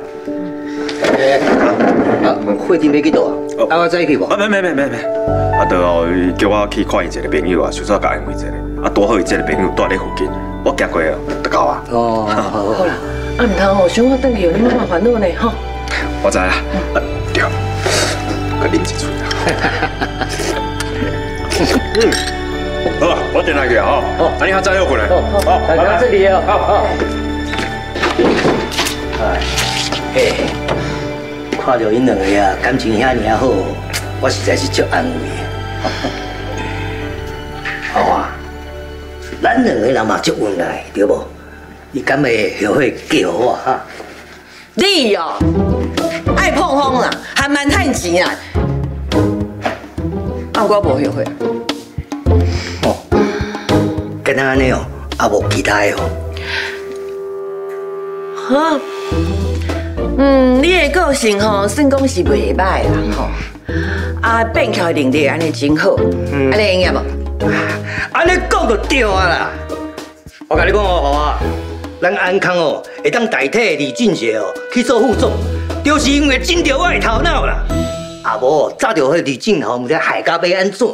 慧婷要去倒啊？啊，我再去无？ 没。啊，对哦，伊叫我去看伊一个朋友啊，想说甲安慰一下。啊，多好伊这个朋友住咧附近，我行过哦，就到啊。 哦，好啦，啊，唔通哦，想我等去，你莫烦恼呢，吼。 我知啦，对，佮啉一嘴啦。好，我等下去啊，哦，啊，你较早又回来。好， 大家这里哦，好。哎，嘿，看到因两个啊，感情遐尔好，我实在是足安慰的。好啊，咱两个人嘛足恩爱，对无？你敢会后悔嫁予我哈？ 你哦，爱碰风啦，还蛮趁钱啦。啊，我无后悔。 哦，跟咱安尼哦，啊无其他的哦。 哈，你的个性吼，算讲是袂歹啦吼。啊，变巧能力安尼真好，安尼会用无？ 安尼讲就对啊啦。我甲你讲哦，咱安康哦，会当代替李俊杰哦去做副总，就是因为真着我的头脑啦。啊无，早着迄李俊豪，毋知害甲要安怎？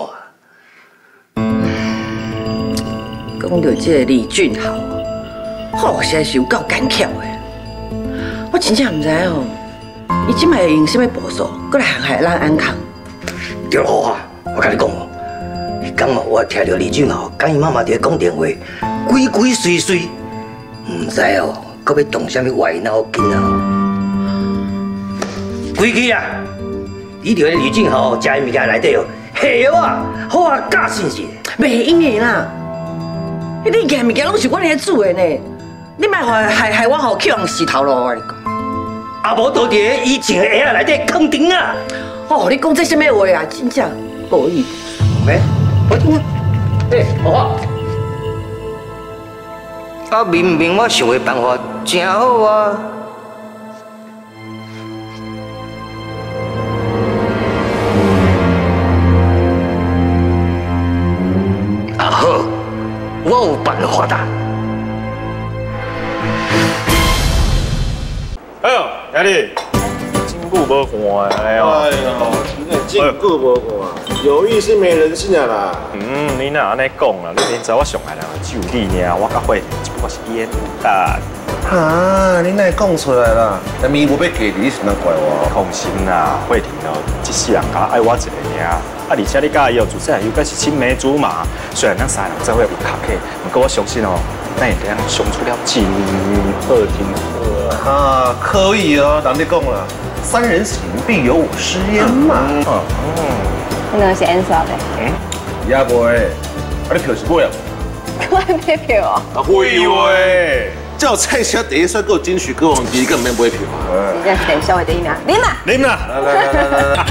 讲到这个李俊豪，好实在是有够干巧的。我真正唔知哦，伊即摆用什么步数，搁来陷害咱安康？ 对好啊，我甲你讲哦，刚哦，我听到李俊豪甲伊妈妈伫咧讲电话，鬼鬼祟祟，唔知哦，搁要动什么歪脑筋啊？规矩啊！你伫咧李俊豪食的物件内底哦，下药啊，好啊，假信息。 袂用的啦，你件物件拢是我咧煮的呢，你莫害我互去人死头路，我跟你讲。 啊无都伫咧以前的鞋仔内底坑丁啊！ 哦，你讲这什么话啊？真正无意思。 我听啊，好啊，明明我想的办法真好啊。啊好，我有办法啦。 哎呦，兄弟，真久无看哎呦！ 哎呦，真久无看，有意是没人性啊啦。 你哪安尼讲啦？你明知我上来啦，只有你尔，我甲慧婷只不过是演的。 哈，你哪会讲出来啦？但咪无要嫁你，是哪怪我？ 放心啦，慧婷哦，一世人家爱我一个尔。啊，而且你甲伊哦，自细又该是青梅竹马。虽然咱三人做伙有读课，不过我相信哦，咱会当相处了真好，真好。 啊，可以哦，人哋讲啦，三人行必有我师焉嘛。 那个是 answer 的。 也袂，啊你票是买啊？ 我还没票哦。 啊会喂，叫蔡小第一帅哥金曲歌王第一个免买票啊。 你这是等小伟第一名，啉啦。 啉啦。来。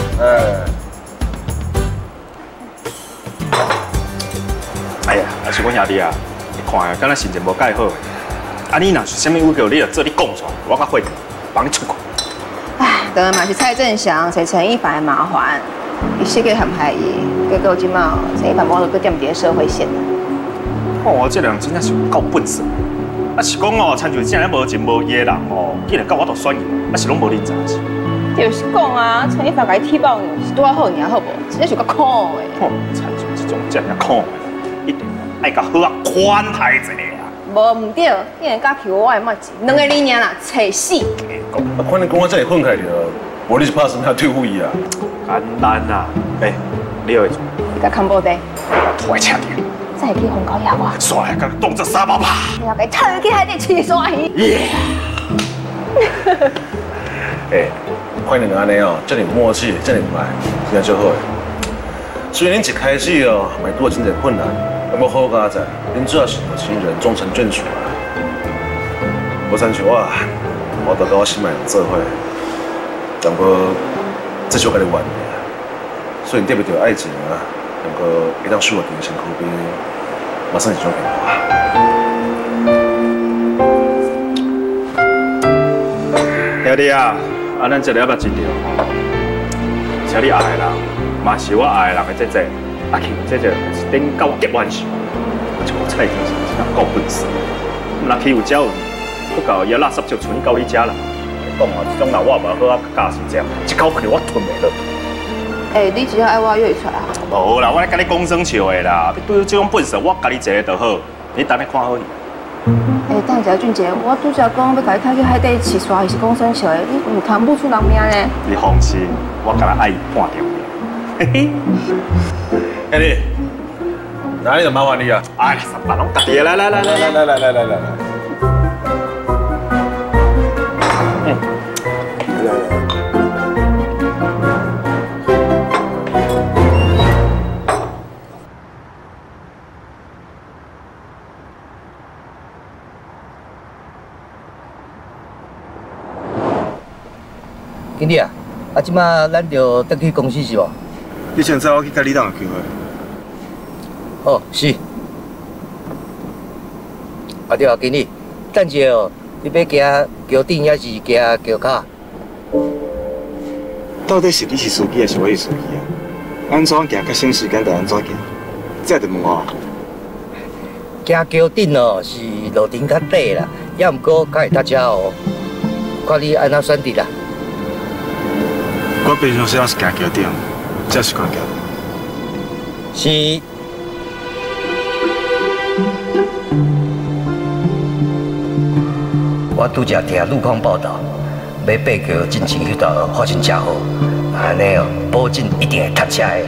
哎呀，还是阮兄弟啊，你看啊，敢若心情无介好。啊，你若是啥物要求，你就做你讲出来，我甲慧帮你出款。 唉，当然嘛是蔡正祥找陈一凡的麻烦，伊设计陷害伊，结果即马陈一凡摸到个踮伫社会线。 哦，这人真正是有够笨死。啊是讲哦，参像这样无情无义的人哦，竟然到我度选伊，啊是拢无认真是。 就是讲啊，陈一凡甲伊踢爆你是拄好尔好无？真正是够苦的。 哦，参像这种这样苦的，一点爱甲好啊宽待一下啊。 无唔对，你人家求我会墨钱，2个字尔啦，找死！ 看你讲我这里混开着，无你是怕什么要退伍伊啊？ 简单啊，你会做？ 你甲看报地， 拖车掉。 再去红高压我。 耍来，甲动作300拍。 你要给偷去海底去耍鱼。 看你们安尼哦，这么默契，这么爱，真正就好诶。虽然恁一开始哦，嘛拄真侪困难，不过好佳在，恁主要是有情人终成眷属啊。无亲像我都跟我心爱人做伙，不过这是我家己愿的。虽然得不到爱情啊，不过会当守在伫身躯边，嘛算是一种幸福啊。 兄弟啊！咱这了要真着吼，且你爱的人，嘛是我爱的人的姐姐，去这是顶到结完事，我就菜真是够本事。那欺负鸟，不够要垃圾就存到你家啦。讲哦，这种人我无好啊，驾驶证，一口气我吞袂落。 你只要爱我约出来啊？ 无啦，我来甲你讲生笑的啦。你对这种本事，我甲你一个就好，你等下看好伊。 等一下，俊杰，我拄则讲要甲你带去海底饲沙，伊是讲生笑的，你唔通冒出人命呢？ 你放心，我甲他爱半条命。嘿嘿， 兄弟，哪里就麻烦你啊？ 哎，上班拢家己的，来。 经理啊，即马咱就回去公司是无？ 你先载我去甲李董开会。 哦，是。对啊，经理，等一下哦，你要行桥顶还是行桥骹？ 到底是你是司机还是我是司机啊？安怎行较省时间就安怎行，这就问我。 行桥顶哦，是路程较短啦，也毋过较会搭车哦。看你安怎选择啦。 我平常时是行桥顶，这是关键。 是。我拄则听路况报道，要爬桥进前迄条发生车祸，安尼哦，保证一定会塞车的。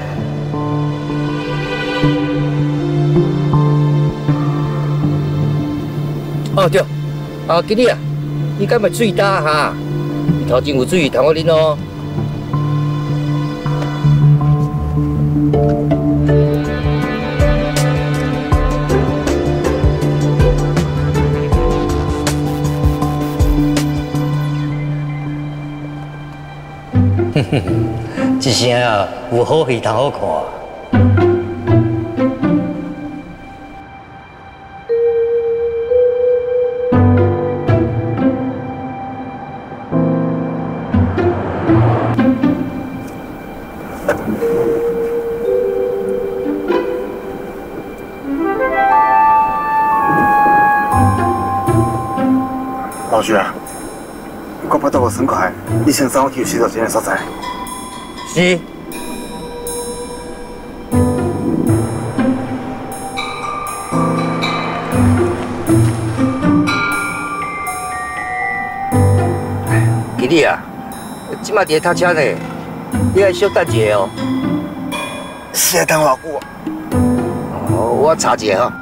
哦对，经理啊，你敢袂水打哈？头前有水，通我啉哦。一声啊，有好戏通好看。 老徐啊，我巴肚无爽快，你先送我去洗手间的所在。 是。经理啊，即马伫塞车呢，你爱小等一下哦。 是要等偌久哦，我查一下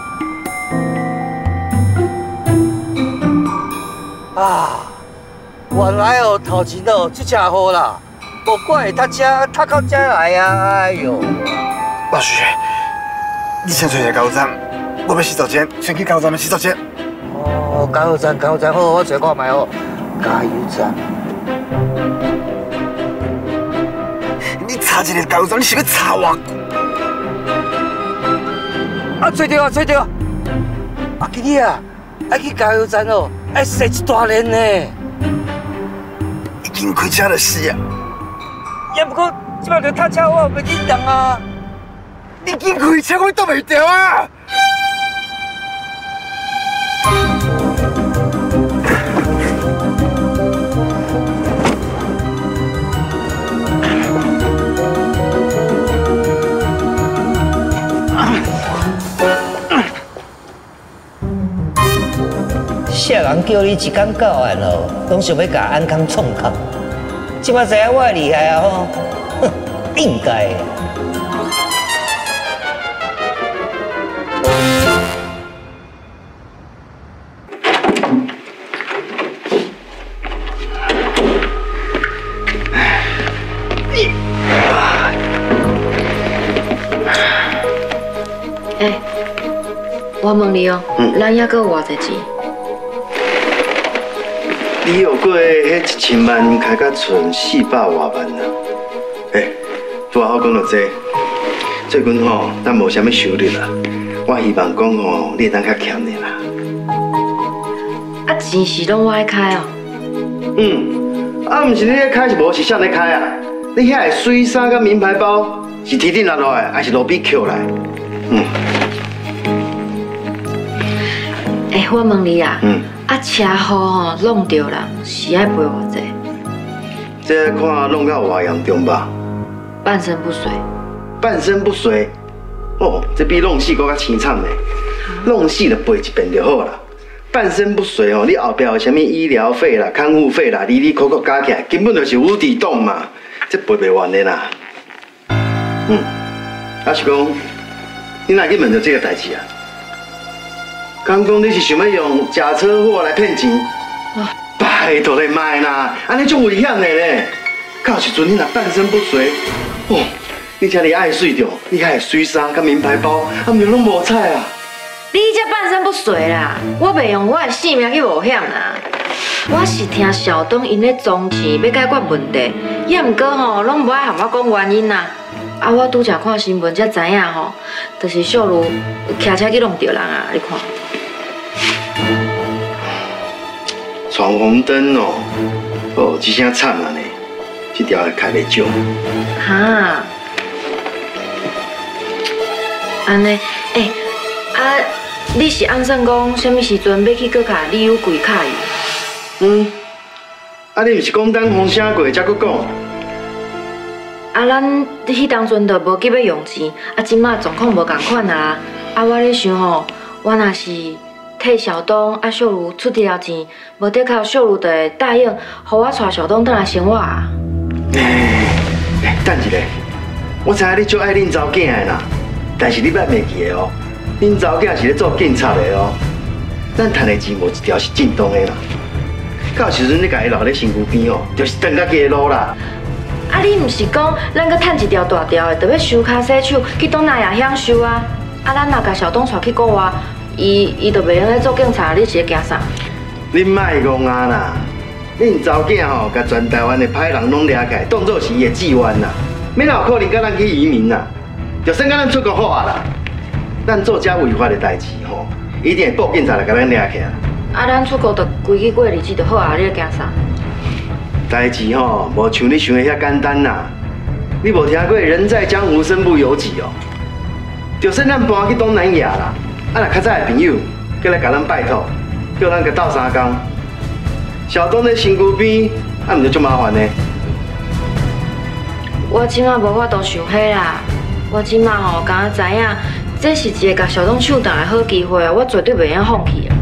啊，原来哦，头前哦出车祸啦，无怪会塞车，塞到这来啊！哎呦， 老徐，你先找一个加油站，我要洗手间，先去加油站的洗手间。 哦，加油站，好，我找看卖哦。加油站， 你查一个加油站，你是要查偌久？ 找到！经理啊，爱去加油站哦，爱洗一大轮呢。 已经开车了是啊。 也不过，即摆就塞车，我袂紧张啊。 你紧开车，我挡袂掉啊！ 人叫你一天到晚哦，拢想要甲安康创空。即摆知影我的厉害啊吼，哼，应该的。 我问你哦，咱还阁有偌济钱？ 你有过迄1000万开甲剩400多万啊？拄好讲到这，最近吼，咱无啥物收入啦。我希望讲吼，你会当较俭的啦。 啊，钱是拢我爱开哦。 毋是你咧开是无是谁咧开啊？你遐个水衫甲名牌包是天顶落来，还是路边捡来？ 我问你啊，车祸吼弄着人是爱赔偌济？ 这看弄到偌严重吧？ 半身不遂。 半身不遂？哦，这比弄死搁较凄惨呢。弄死就赔一遍就好啦。半身不遂哦，你后壁有啥物医疗费啦、看护费啦，里扣扣加起来，根本就是无底洞嘛，这赔袂完的啦。啊是讲，你哪去问到这个代志啊？刚讲你是想要用假车祸来骗钱？拜托你卖啦，安尼足危险的咧！到时阵你若半身不遂，哦，你家己爱水着，你遐个水衫甲名牌包，啊，毋是拢无彩啊！ 你这半身不遂啦，我袂用我的性命去冒险啦。我是听小东因咧装钱要解决问题，也毋过吼，拢无爱和我讲原因啦。啊，我拄则看新闻才知影吼，就是秀如骑车去弄着人啊，你看。 闯红灯哦，哦，这声惨啊呢，这条开袂少。 哈，安尼，你是按算讲，什么时阵要去搁卡旅游柜卡伊？ 啊，你毋是讲等风声过才搁讲？ 啊，咱迄当阵就无急要用钱，啊，即马状况无共款啊。啊，我咧想吼，我若是替小东啊秀如出这条钱，无得靠秀如就会答应，互我带小东倒来生活啊。 等一下，我知影你足爱恁查某囝的啦，但是你莫袂记的哦，恁查某囝是咧做警察的哦，咱赚的钱无一条是正当的啦。到时阵你家己留咧身躯边哦，就是断家己的路啦。 啊，你毋是讲咱搁趁一条大条的，就要收卡洗手去东南亚享受啊？啊，咱若甲小东带去国外，伊就袂用咧做警察，你是咧惊啥？ 你莫戆啊啦！恁查某囝吼，甲全台湾的歹人拢掠起来，当作是伊的志愿啦，免有可能甲咱去移民啦，就算甲咱出国好啊啦。咱做遮违法的代志吼，一定会报警察来甲咱掠起来。 啊，咱出国就规矩过日子就好啊，你咧惊啥？ 代志吼，无像你想的遐简单啦。你无听过人在江湖身不由己哦？就算咱搬去东南亚啦，啊，若较早的朋友过来甲咱拜托，叫咱甲斗3工。小东在身躯边，啊，毋就足麻烦呢？ 我即马无法度想迄啦，我即马吼敢知影，这是一个甲小东抢答的好机会，我绝对袂用放弃啊！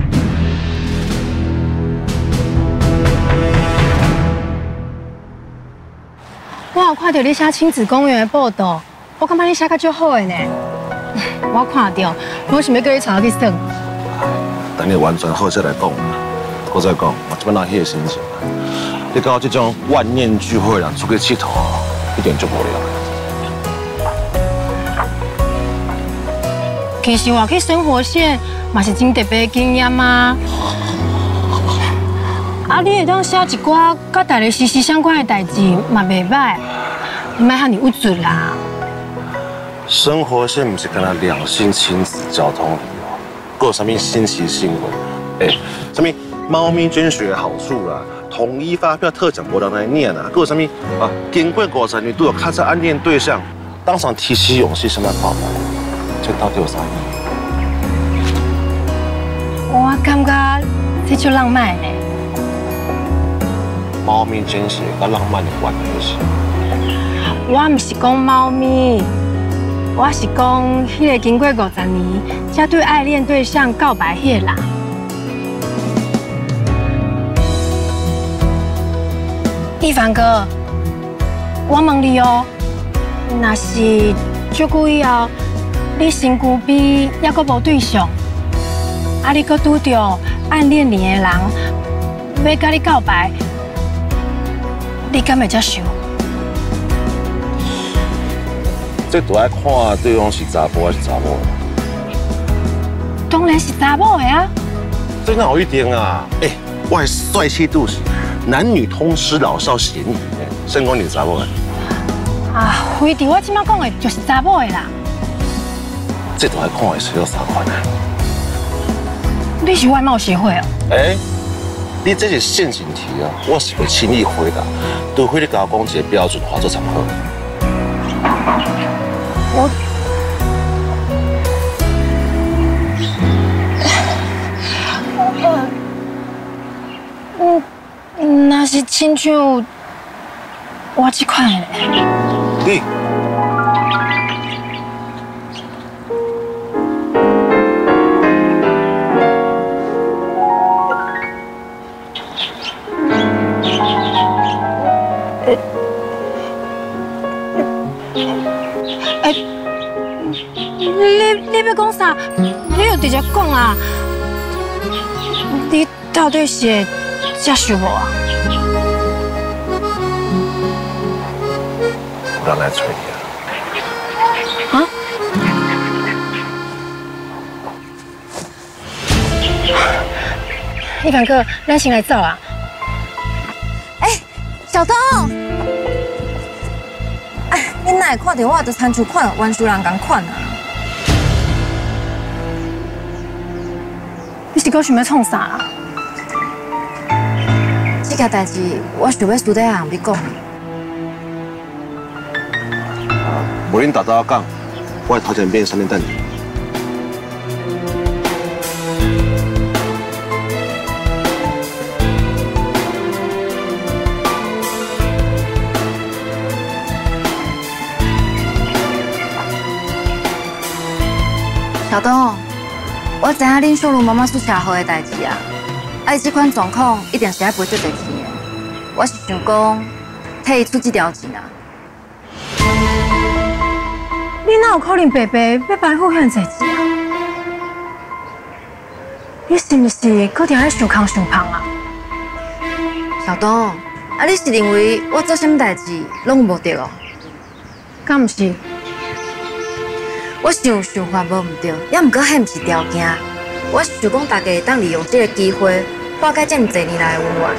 我有看到你写亲子公园的报道，我感觉你写得足好的呢。我看到，我想要叫你带我去耍。 等你完全好再来讲。我再讲，我即摆哪迄个心情啊？你搞这种万念俱灰的人出去佚佗，一点就无聊。 其实我去生活线嘛是真特别的经验啊。啊，你会当写一寡甲大家息息相关的代志，嘛袂歹，你莫遐尼郁卒啦。 生活线不是干那两性、亲子、交通旅游，还有什么新奇新闻？什么猫咪捐血的好处啦，统一发票特奖活动来念啊，还有什么啊？经过50年都有看上暗恋对象，当场提起勇气向他告白，这到底有啥意义？ 我感觉这就浪漫呢。 猫咪捐血跟浪漫有关系是？ 我唔是讲猫咪，我是讲迄个经过50年才对爱恋对象告白迄个人。 一凡哥，我问你哦，若是这久以后，你身躯边还阁无对象，啊，你阁拄着暗恋你的人，要甲你告白，你敢会接受？ 这都要看对方是查甫还是查某。 当然是查某的啊。 这哪有一定啊？我的帅气度是男女通吃，老少咸宜。甚讲你查某的。 啊，非得我即摆讲的就是查某的啦。 这都要看的是要啥款啊？ 你是外貌协会哦？ 你这是陷阱题啊！我是会轻易回答，除非你甲我讲一个标准化做参考。若是亲像我这款的， 你你要讲啥？你就直接讲啊！你到底是会接受无啊？ 有人来找你啊！ 啊？一凡哥，咱先来走啊！ 小东，你哪会看到我的亲像看冤仇人共款啊？ 你是搁想要创啥啦？ 这件代志，我想要私底下向你讲。 无恁大早讲，我会头前边3点等你。 小东，我知影恁小茹妈妈出车祸的代志啊，伊这款状况一定是爱赔足侪钱的。我是想讲，替伊出这条钱啊。 你哪有可能白白要赔付遐侪钱啊？你是不是搁定咧想空想胖啊？ 小东，你是认为我做什么代志拢有目的哦？ 敢毋是？ 我想法无唔对，也毋过迄毋是条件。我是想讲，大家会当利用这个机会化解这么多年来的恩怨。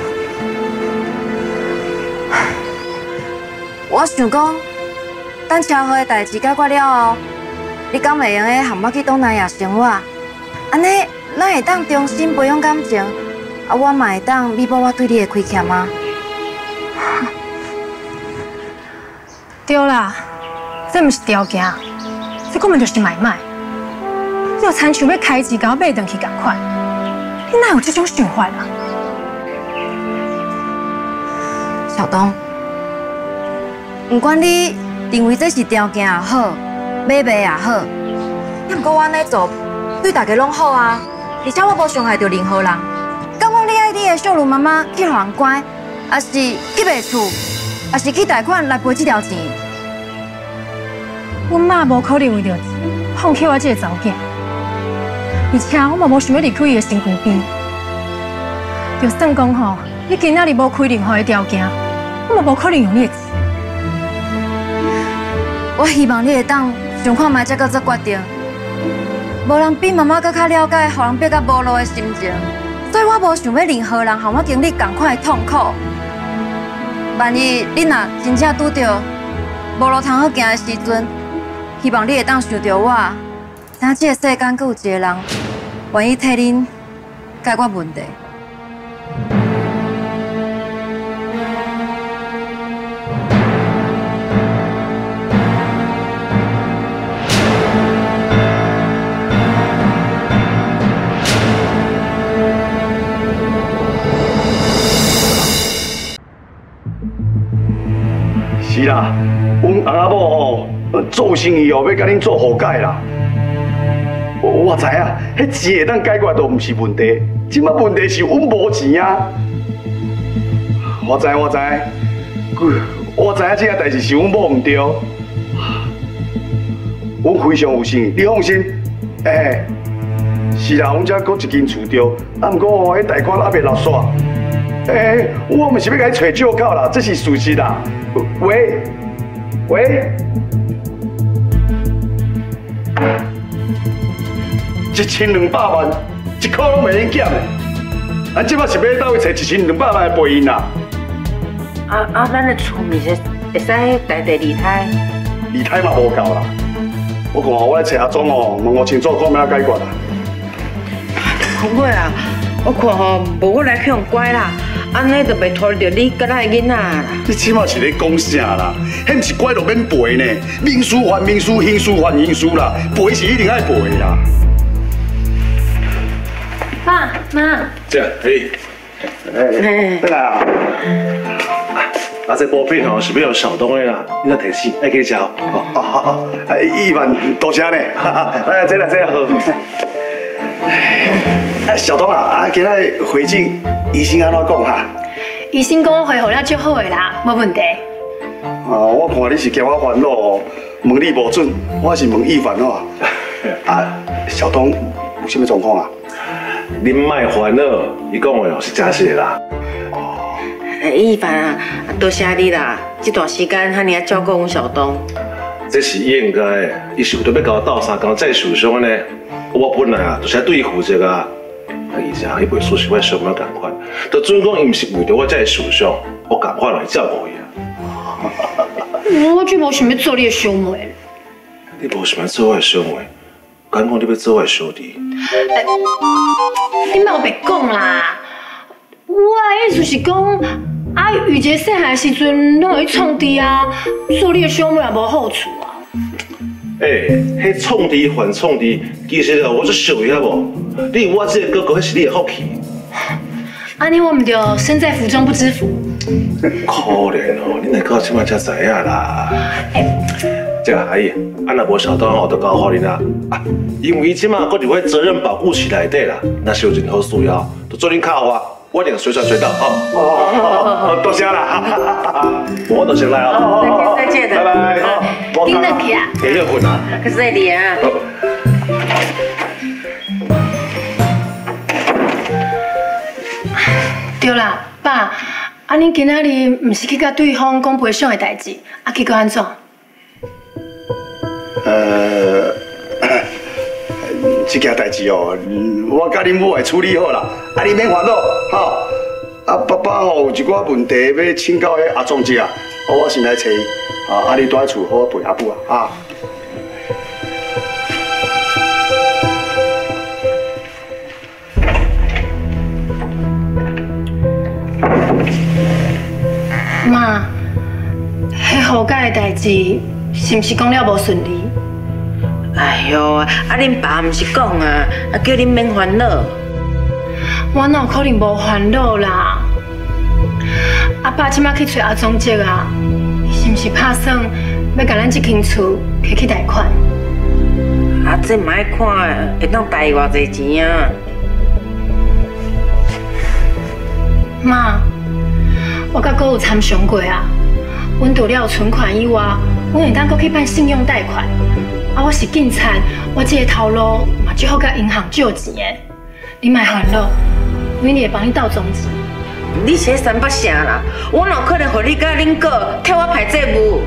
我想讲，等车祸的代志解决了后，你敢会用个含我去东南亚生活？安尼，咱会当重新培养感情，我嘛会当弥补我对你的亏欠吗？ 对啦，这毋是条件。这根本就是买卖，你就亲像要开钱甲我买回去共款，你哪有这种想法啊？ 小东，不管你认为这是条件也好，买卖也好，也不过我安尼做对大家拢好啊，而且我无伤害到任何人。敢讲你爱你的小茹妈妈去互人关，还是去卖厝，还是去贷款来赔这条钱？ 阮妈无可能为着钱放弃我这个查某囝，而且我嘛无想要离开伊的身躯边。就算讲吼，你今仔日无开任何的条件，我嘛无可能用你的钱。 我希望你会当想看卖，再搁做决定。无人比妈妈搁较了解，互人逼到无路的心情，所以我无想要任何人和我经历同款的痛苦。万一你若真正拄着无路通好行的时阵，希望你会当想到我，知影这个世间阁有一个人愿意替恁解决问题。 是啦，阮翁仔某吼做生意哦，要甲恁做和解啦。我知影，迄钱会当解决都毋是问题，即摆问题是阮无钱啊。 我知，我知影这件代志是阮某唔对，阮非常有心，你放心。是啦，阮遮搁一间厝着，啊，不过哦，迄贷款还未落煞。我唔是要甲你找借口啦，这是事实啦。喂， 1200万，一块拢袂用减的。咱即摆是要倒去找1200万的赔因啦。 咱的厝面会使台第二胎？ 二胎嘛无够啦。我看我来找阿总哦，问我清楚看要怎解决啦。 红妹啊，我看吼，无我来去用乖啦，安尼就袂拖着你甲咱的囡仔啦。 你即马是咧讲啥啦？迄毋是乖就免赔呢，民事还民事，刑事还刑事啦，赔是一定爱赔啦。 爸妈， 这来啊！啊，这补品哦是要有小东的啦，你那提醒爱去吃哦。好，一万多谢呢。来，这好。小东啊，今日回诊医生安怎讲哈？ 医生讲我恢复了足好的啦，无问题。 我看你是惊我烦恼哦，问你无准，我是问伊烦恼。小东有什么状况啊？ 恁莫烦恼，伊讲的哦是真实啦。 一凡啊，多谢你啦！这段时间遐尼啊照顾阮小东， 这是应该的。伊想到要甲我斗相共再受伤呢，我本来啊就是对伊负责啊。而且伊袂输是我想要共款，就准讲伊毋是为着我才会受伤，我共款来照顾伊啊。 我就无想要做你的兄妹。 你无想要做我的兄妹，敢讲你要做我的兄弟？ 你莫白讲啦！我的意思是讲，玉洁细汉时阵拢会去创治啊，做你的兄妹也无好处啊。 迄创治还创治，其实哦，我就想伊啊无，你有我这个哥哥，迄是你的福气。 安尼我们就身在福中不知福。 可怜哦，你哪到即摆才知影啦？这个阿姨，啊若无小东哦，就交互恁啦。因为伊即马搁伫我责任保护期内底啦，若是有任何需要，就做恁靠我一定随传随到哦。多谢啦，我就先来哦。 再见， 拜拜。 你冷去啊？ 别热混啊。 可是你啊。 对啦，爸，恁今仔日毋是去甲对方讲赔偿的代志，结果安怎？这件代志哦，我甲恁母会处理好啦，你免烦恼，吼。爸爸吼有一寡问题要请教迄阿总姐啊，我先来找伊，你住喺厝好陪阿母啊，妈，迄好解的代志是毋是讲了无顺利？ 哎呦，恁爸毋是讲啊，叫恁免烦恼。 我哪有可能无烦恼啦？阿爸即摆去找阿总姐啊，是毋是打算要甲咱这间厝摕去贷款？ 这嘛爱看会当贷偌济钱啊？ 妈，我甲哥有参详过啊，阮除了有存款以外，阮会当搁去办信用贷款。我是警察，我这个头路嘛最好甲银行借钱的。你莫烦恼，阮会帮你斗总钱。 你是三八啥啦？我哪有可能互你甲恁哥替我排债务？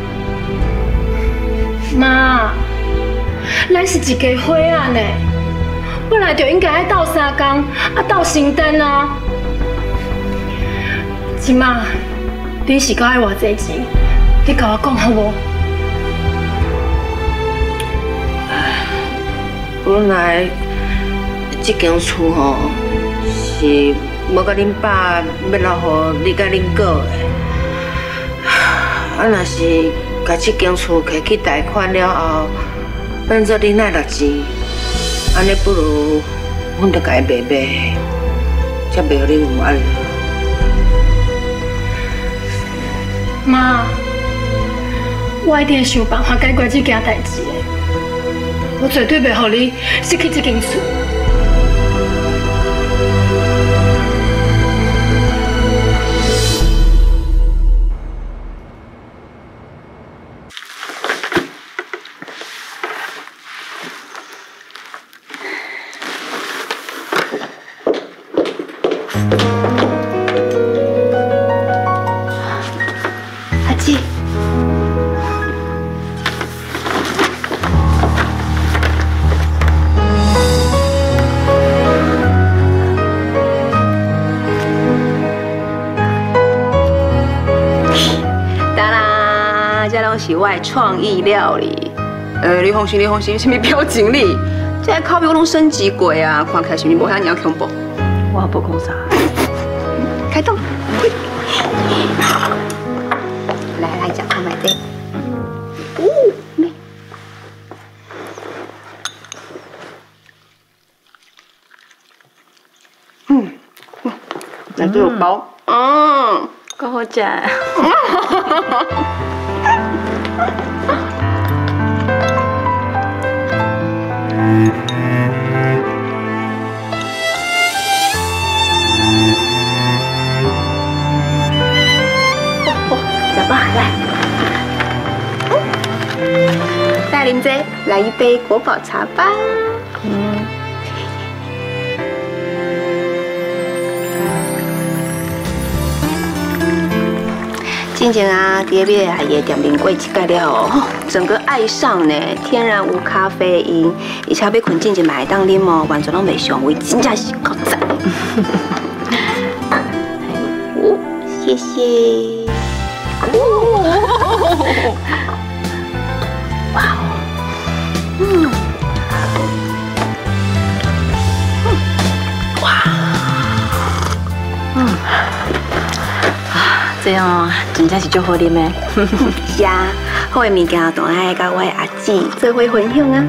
妈，咱是一家伙仔呢，本来就应该爱斗相共，斗承担啊。即马你是够爱偌济钱？你甲我讲好无？ 本来这间厝吼是要甲恁爸要留互你甲恁哥的，若是甲这间厝摕去贷款了后，变做恁爱拿钱，安尼不如阮就甲伊卖，才袂互恁有压力。 妈，我一定会想办法解决这件代志的。我绝对袂让你失去这间厝。 拢是我的创意料理。你放心，什么表情你？这口味我拢升级过啊，看起来是毋是无遐尔恐怖？ 我无讲啥。 开动。来，食看卖底。内底有包， 够好食。 食吧，来啉这，来一杯国宝茶吧。之前啊，伫咧阿爷店面过一摆了哦，整个爱上呢，天然无咖啡因，而且要困进前嘛会当啉哦，完全拢袂伤胃，真正是够赞。哦，谢谢。哇哦， 这样哦，真正是足好啉的。 是啊，好的物件当然爱甲我的阿姊做伙分享啊。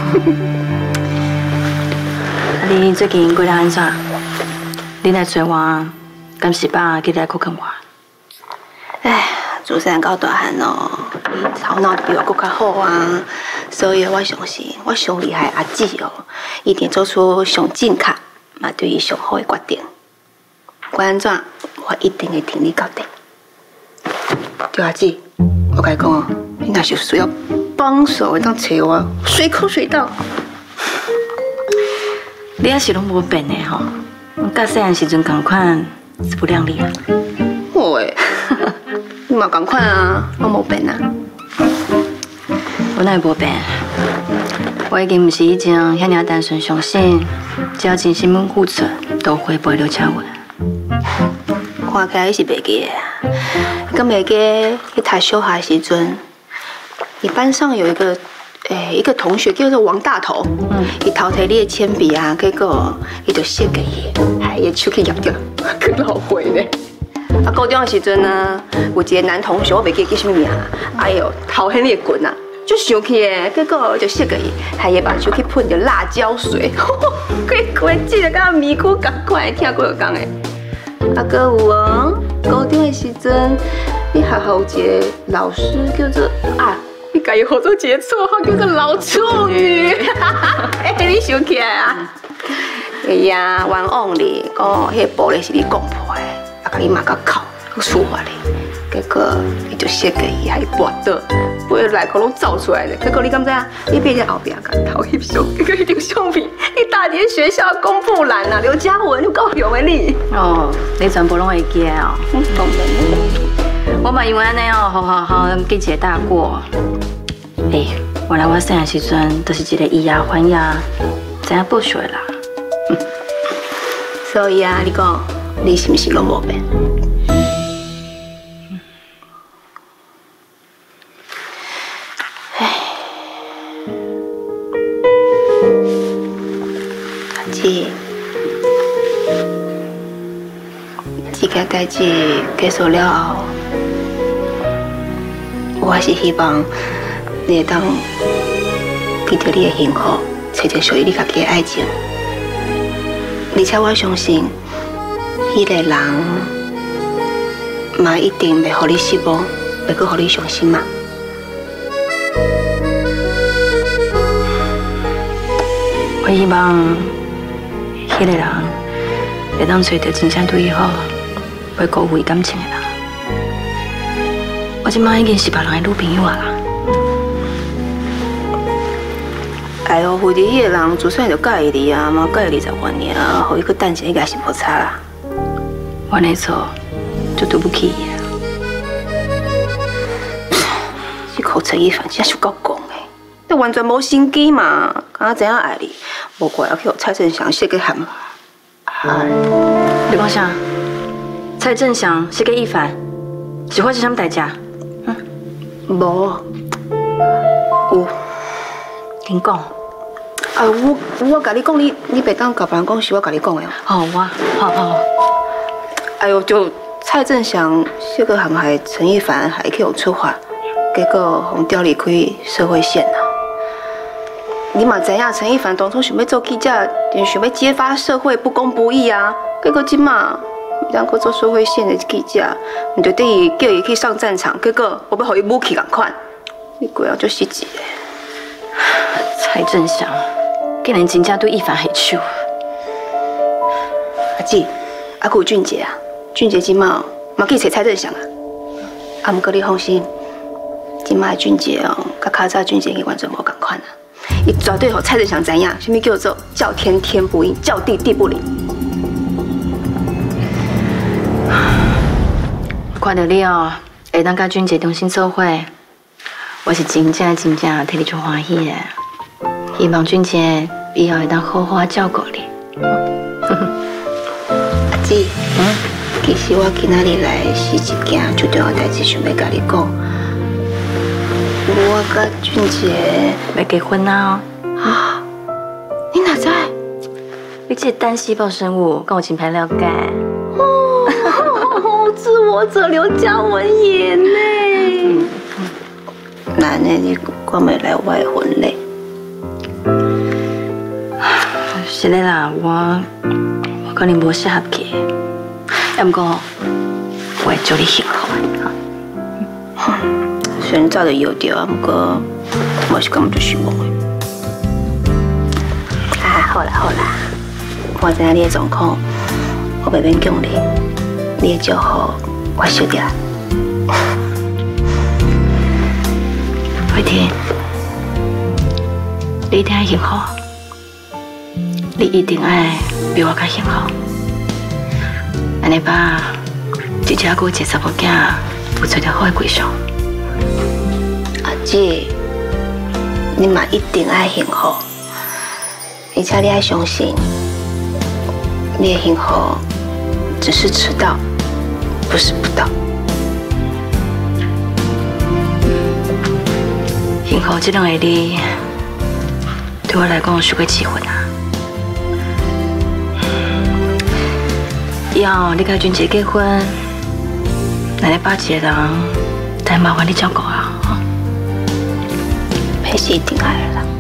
你最近过得安怎？你来找我，敢是爸记得来靠近我？ 唉，自细到大汉哦，你头脑比我更较好啊，所以我相信我上厉害的阿姊哦，一定做出上正确嘛对伊上好的决定。管安怎，我一定会听你到底。对阿姊，我甲你讲哦，你若是需要帮手，会当找我，随口随到。 你也是拢无变的吼，甲细汉时阵同款，是不量力啊。 喂，你嘛同款啊，我无变啊。 我哪会无变？我已经不是以前遐尔单纯相信，只要真心付出，都会不会留下文。 看起来你是袂记的，敢袂记去读小学的时阵，你班上有一个同学叫做王大头，伊偷摕你的铅笔啊，结果伊就写给伊，害伊手去咬掉，去老悔呢。啊，高中的时阵呢，有一个男同学，我袂记叫什么名，哎呦，偷迄你的棍啊，就生气的，结果就写给伊，害伊把手去喷着辣椒水，规记得甲迷糊共款，听过就讲的。啊，搁有哦，高中的时阵，你学校有一个老师叫做啊，你家己合作一个绰号叫做老处女，哎，你想起来啊？哎呀，冤枉你，讲迄个玻璃是你讲破的，啊，甲你骂到哭，搁处罚你，结果你就写给伊，还跋倒，我的内裤拢走出来了。结果你敢知影？你毕业后边甲头翕相，结果迄张相片，你大连学校公布栏啊，刘嘉文，你够用的你。 哦，你全部拢会记哦。 当然。 我嘛因为安尼哦，好记一个大过。哎，原来我细汉时阵就是一个以牙还牙，知影报仇的啦。 所以啊，你讲你是不是拢无变？这件代志结束了后，我还是希望你会当记着你的幸福，找到属于你家己的爱情。而且我相信，迄个人嘛一定袂让你失望，袂阁让你伤心嘛。 我希望迄个人会当找到真正对伊好，会辜负伊感情的人。我即摆已经是别人的女朋友啊啦。 哎呦，负责迄个人自细就介意你啊，嘛介意20多年啊，互伊去等一下应该是无差啦。 我的错，就对不起伊啊。 这口陈一凡真是够讲的，你完全无心机嘛，敢知影爱你，无怪要去互蔡振祥写给喊。 你讲啥？蔡振祥写给一凡，是发生什么代价？ 无，有， 听讲。 啊，我甲你讲，你袂当甲别人讲是我甲你讲的哦。 好。 哎呦，就蔡正祥这个航海陈一凡还去互出发，结果互调离开社会线啊。你嘛知影陈一凡当初想要做记者，就想要揭发社会不公不义啊。结果今嘛，当个做社会线的记者，唔就等于叫伊去上战场，结果我要互伊武器共款，你果然就失职嘞。 蔡正祥竟然真正对一凡下手。 阿姊，还有俊杰啊，俊杰今嘛去找蔡正祥啊。啊，不过你放心，今嘛俊杰哦，甲较早俊杰伊完全无共款啊。伊绝对互蔡正祥知影，什么叫做叫天天不应，叫地地不灵。 看到你哦，会当甲俊杰重新做伙，我是真正替你足欢喜的。希望俊杰以后会当好好照顾你。 阿姊，其实我今仔日来是一件最重要代志，想要甲你讲。我甲俊杰要结婚啊！ 啊，你哪知？ 你这单细胞生物跟我真歹了解。 哦，自我者刘嘉文演呢。那你敢会来我的婚礼？ 是的啦，我可能无适合去，要不过我会祝你幸福的。 虽然早就有着啊，不过我是根本就想望的。啊，好啦，我知影你的状况，我袂勉强你，你的祝福我收着。慧婷，你一定要幸福，你一定爱比我较幸福。安尼吧，一只还有一个查某囝，有找到好的归宿。阿姊，你嘛一定爱幸福，而且你要相信，你的幸福只是迟到，不是不到。幸福这两个字，对我来讲是个机会啊。以后你甲俊杰结婚，咱来把一个人，再麻烦你照顾啊。那是一定爱的啦。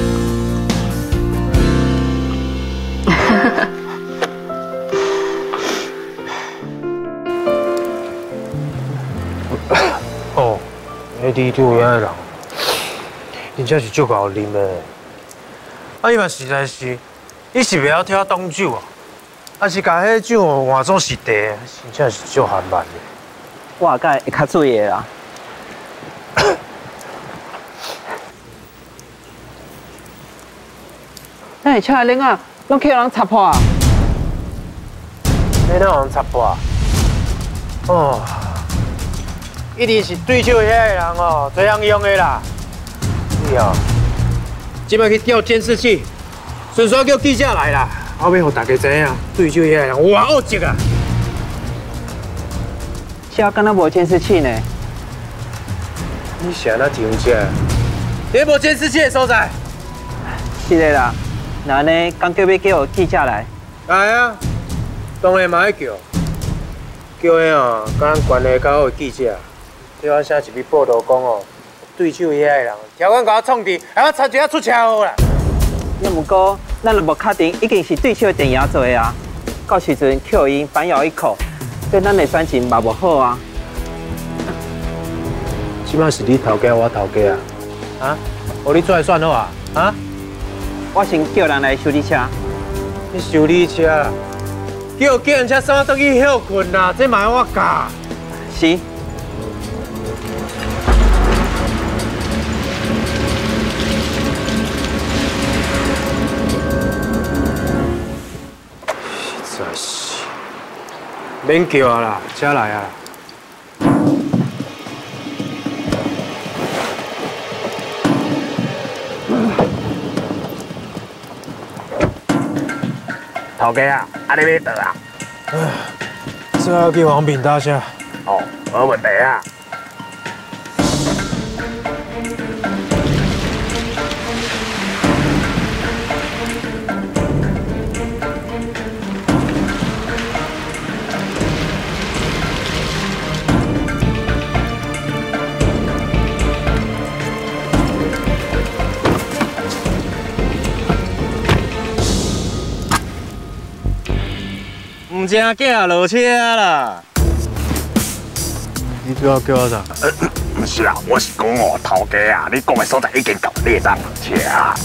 哦，迄滴酒遐人，真正是足够啉的。啊，伊嘛实在是，伊是袂晓挑挡酒啊，啊是甲迄酒换做是茶，真正是足含慢的。 我甲会较注意的啦。 哎，请来恁啊，拢去人插破啊？ 你哪人插破？哦，一定是对酒遐个人哦，这样用的啦。你哦，即摆去调监视器，顺续叫记者来啦，我要互大家知影，对酒遐个人偌恶极啊！ 遮敢若无监视器呢？ 你是安那真正？你无监视器的所在？ 是的啦。那呢，刚叫要叫记者来。 来啊，当然嘛要叫，叫迄哦，甲咱关系较好的记者，叫我写一篇报道讲哦，对手遐个人，条款甲我创治，还我差一下出车祸啦。 要毋过，咱若无确定已经是对手的电影做的啊，到时阵扣因反咬一口，对咱的选情嘛无好啊。 即摆是你头家，我头家啊，啊，互你出来算好啊，啊？ 我先叫人来修理车。 你修理车啦？叫人车送我倒去休困啦，这嘛要我教？ 是。 实在是，免叫啊啦，车来啊。头家啊，啊你要倒啊？这要去黄平搭车。哦，没问题啊。 公正囝落车啦！ 你主要叫我啥？ 不是啊，我是讲哦，头家啊，你讲的所在已经到，你会当落车啊。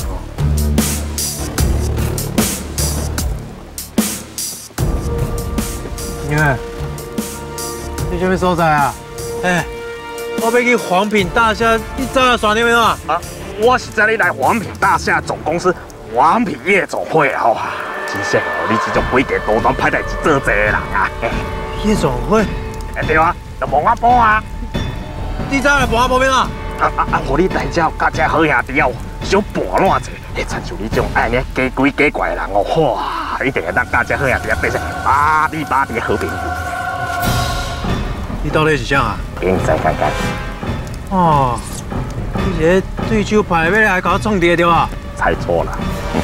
你你什么所在啊？我要去黄品大厦，你知影山顶没有啊？ 我是这里来黄品大厦总公司黄品夜总会哦。真说哦，你这种规定多端歹代志做这个人啊。 夜总会？ 对啊，就王阿波啊。 你知影王阿波边啊？ 互你来这甲这好兄弟哦，小盘烂者，亲像你这种爱呢假鬼假怪的人哦，哇，一定会当甲这好兄弟变成巴蒂的好朋友。 你到底是啥啊？ 给你再看看。 哦，你这对手派要来搞创敌对吧？ 猜错了。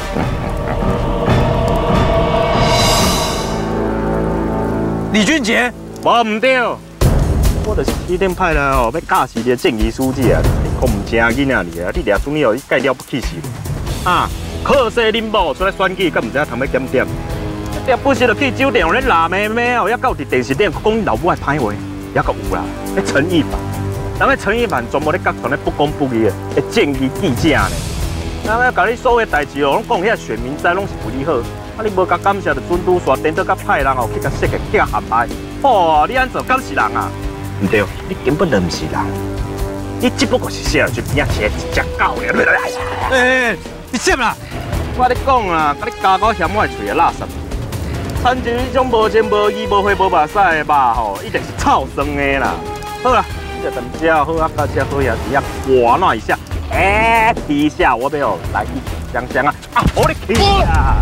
李俊杰？ 无唔对，我就是起点派来哦，要教示你的正义书记啊！你可唔正囡仔哩啊！你掠准你哦，你盖了不起是？啊，靠西恁某出来选举，敢唔知影通要检点？一点不是就去酒店用咧辣妹妹哦，还到伫电视顶讲你老母的歹话，还阁有啦，迄陈意凡，人迄陈意凡全部咧角团咧不公不义的，会正义记者呢。人咧甲你所有代志哦，拢讲遐选民知拢是为你好，啊你无甲感谢就准拄煞，颠倒甲派人哦去甲设计叫陷害，哦你安怎敢是人啊？唔对，你根本就唔是人，你只不过是小去边仔一只狗尔。 你接啦！ 我咧讲啊，甲你加高嫌我的嘴的垃圾。参像你种无情无义、无血无目屎的肉吼，一定是臭酸的啦。好啦，这顿吃好啊，加这好兄弟啊，活暖一下。踢一下我要来一香香啊！我的踢啊！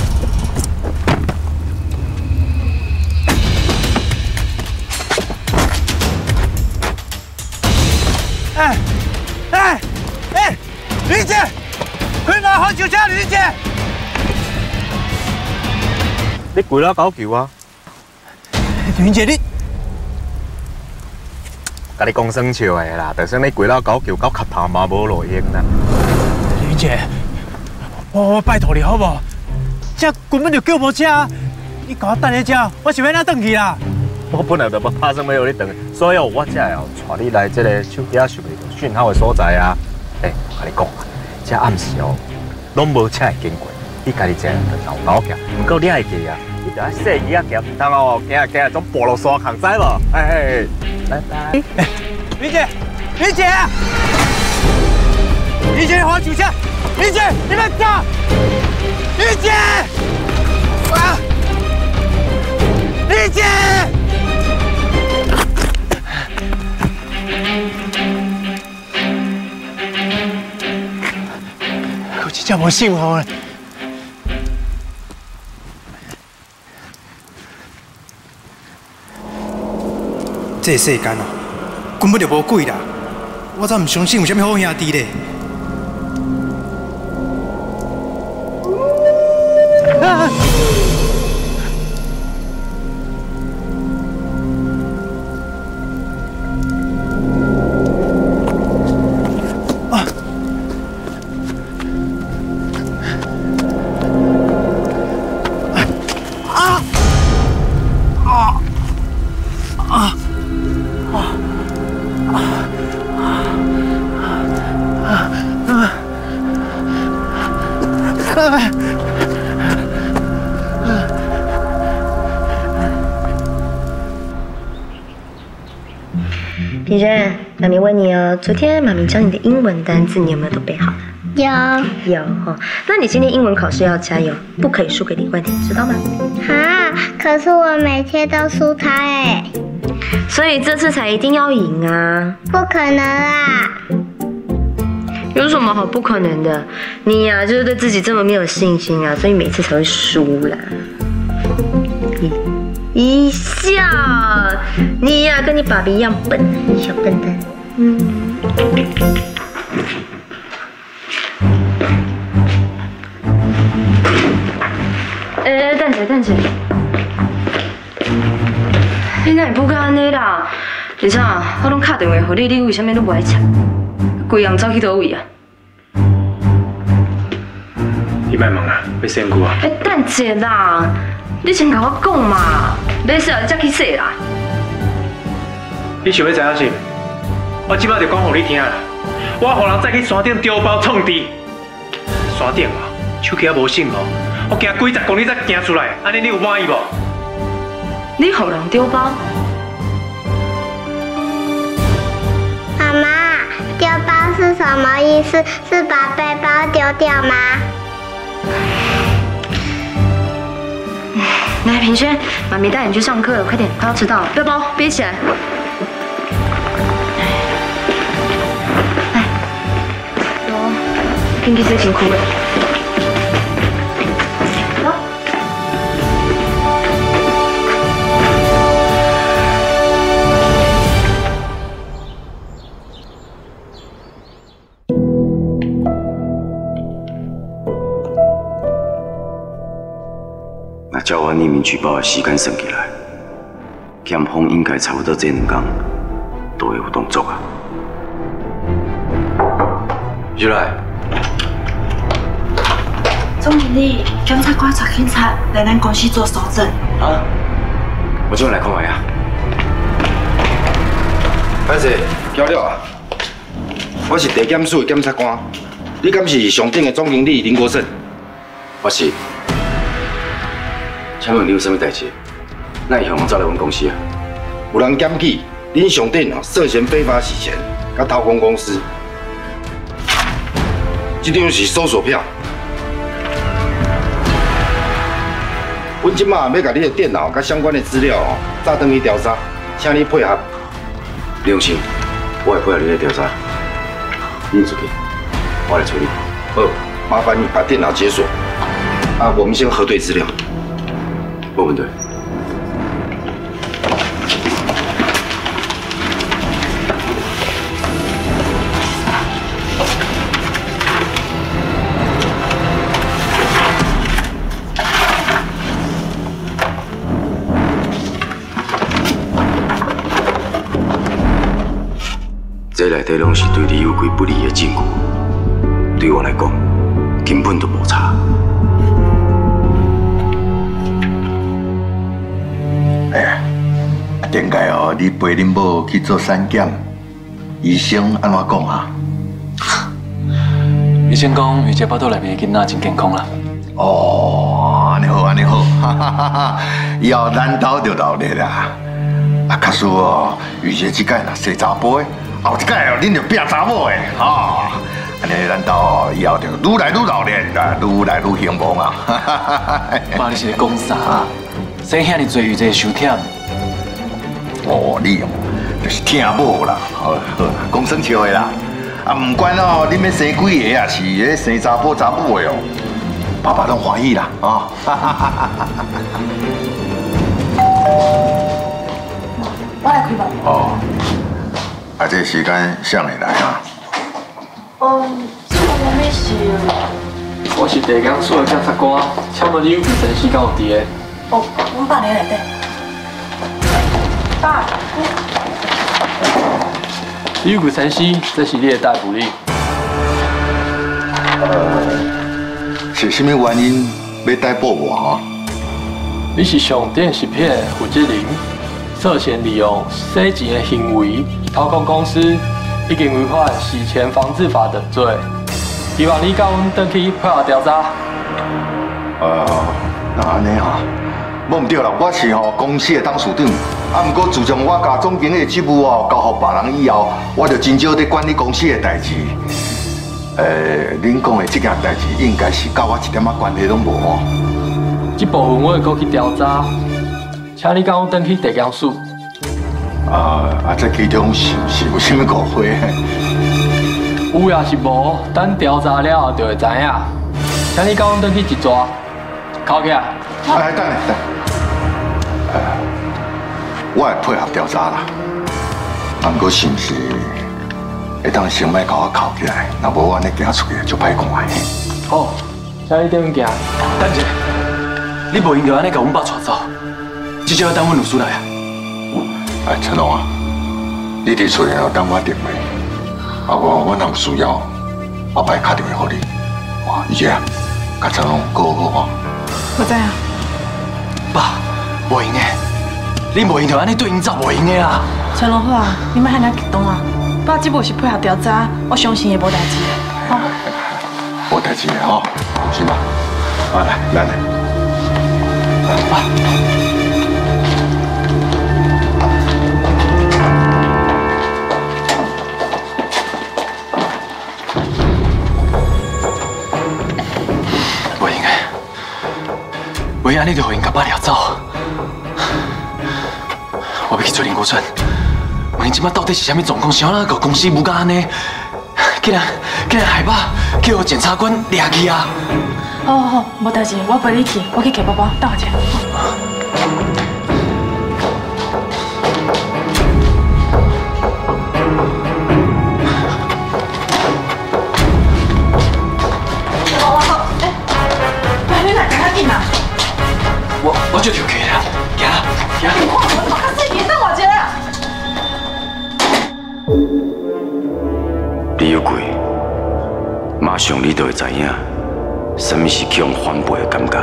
李姐，快拿好酒家，李姐！ 你跪了搞球啊？ 李姐，你， 甲你讲生笑的啦，就算你跪了搞球，搞磕头嘛无路用啦。 李姐，我拜托你好不好？这根本就叫无车，你给我等一下，我想要哪转去啦？ 我本来就要拍算要你等，所以我才哦带你来这个手机收袂到讯号的所在啊。我甲你讲啊，这暗时哦，拢无车会经过，你家己坐就老高行，唔够你爱记啊，你就爱细耳仔行，唔通哦，行种步落山坑，知无？拜拜。 李姐，李姐，李姐，黄酒家，李姐，你们走，李姐，啊，李姐。这无幸福嘞！ 这世间哦，根本就无鬼啦！我才唔相信有啥物好兄弟咧。 皮人，妈咪问你哦，昨天妈咪教你的英文单字，你有没有都背好了？有哦。那你今天英文考试要加油，不可以输给李冠廷，知道吗？ 啊，可是我每天都输他哎。 所以这次才一定要赢啊！ 不可能啦！ 有什么好不可能的？你呀，就是对自己这么没有信心啊，所以每次才会输啦。一笑，你呀跟你爸比一样笨，小笨蛋。等一下，你哪会不干安尼啦？而且我拢打电话给你，你为什么都不爱接？规人走去倒位啊？ 你别忙啊，要先顾啊。 等一下啦， 你先甲我讲嘛，要说你才去说啦。 你想要知影是？我即摆就讲互你听啦。我互人再去山顶丢包创治，山顶啊，手机也无信号，我行几10公里才行出来，安尼你有满意无？ 你互人丢包？ 妈妈，丢包是什么意思？是把背包丢掉吗？ 来，品轩，妈咪带你去上课了，快点，快要迟到了，背包背起来。来，我给你洗身躯的。走。 那交完匿名举报的时间算起来，检方应该差不多这2天都会有动作啊。入来。 总经理，检察官找警察来咱公司做搜证。 啊？我这边来看下呀。歹势，交了啊！我是地检署的检察官，你敢是上顶的总经理林国胜？我是。请问你有啥物代志？哪会向我走来阮公司啊？有人检举恁上顶涉嫌非法洗钱，甲掏空公司。这张是搜索票。阮即马要甲你的电脑甲相关的资料炸转去调查，请你配合。你放心，我会配合你的调查。你出去，我来处理。好，麻烦你把电脑解锁。啊，我们先核对资料。没问题。这内底拢是对你有亏不利的证据，对我来讲根本就无差。 哎呀，顶个哦，你陪恁某去做产检，医生安怎讲啊？ 医生讲，余这巴肚内面的囡仔真健康啦。 哦，安尼好，安尼好，哈哈哈哈！以后咱兜就闹热啦。啊，假使哦，余这即届若生查甫的，后一届哦，恁就变查某的，吼。安尼咱兜哦，以后就愈来愈闹热，愈来愈兴旺啊！哈哈哈哈！ 爸，你是咧讲啥？生遐尼侪余这受忝。 哦，你哦，就是疼某啦，好啦，讲算笑的啦。啊，唔管哦，恁要生几个啊，是咧生查甫查某的哦，爸爸拢欢喜啦，啊！ 我来开门。 哦，啊，这时间谁会来啊？ 这个我咩事？ 我是地检署的检察官，请问你有几阵时间有伫的？ 哦，我爸在内底。爸， 你有几阵时？这是你的逮捕令。 是什么原因要逮捕我啊？ 你是上电食品负责人，涉嫌利用洗钱的行为掏空公司，已经违反洗钱防治法等罪。希望你甲阮回去配合调查。 那安尼哈，无唔对啦，我是公司的董事长，啊，不过自从我甲总经理的职务交予别人以后，我就真少在管理公司的代志。恁讲的这件代志，应该是甲我一点仔关系拢无吼。 这部分我会过去调查，请你甲阮回去地检署。 这其中是有啥物误会？ 有也是无，等调查了后就会知影。请你甲阮回去一抓，考起来。 等下，我会配合调查啦。啊，不过是不是会当先莫甲我铐起来？若无我安尼行出去就歹看的。 好，请你点行。 等一下，你无应该安尼甲阮爸带走，至少要等阮律师来啊。 陈龙啊，你伫厝要等我电话。我若有需要，我摆打电话给你。哇，姐，甲陈龙过好不？ 我知啊。 爸， 无用的，你无用就安尼对因走，无用的啦。 陈龙好啊，你莫遐尔激动啊！爸只不过是配合调查，我相信会无代志的。好， 无代志的吼，是吧？啊，来，咱来。 无用的，唯安尼就互因甲爸掠走。我要去找林国春，问因即摆到底是啥物状况，想要个公司无甲安尼，竟然害爸叫检察官掠去啊！ 好，无代志，我陪你去，我去给包包，等下者。你哪敢紧啊？ 我就跳起啦，行。 我马上去等我者。 李有贵，马上你就会知影，什么是去用反背的感觉。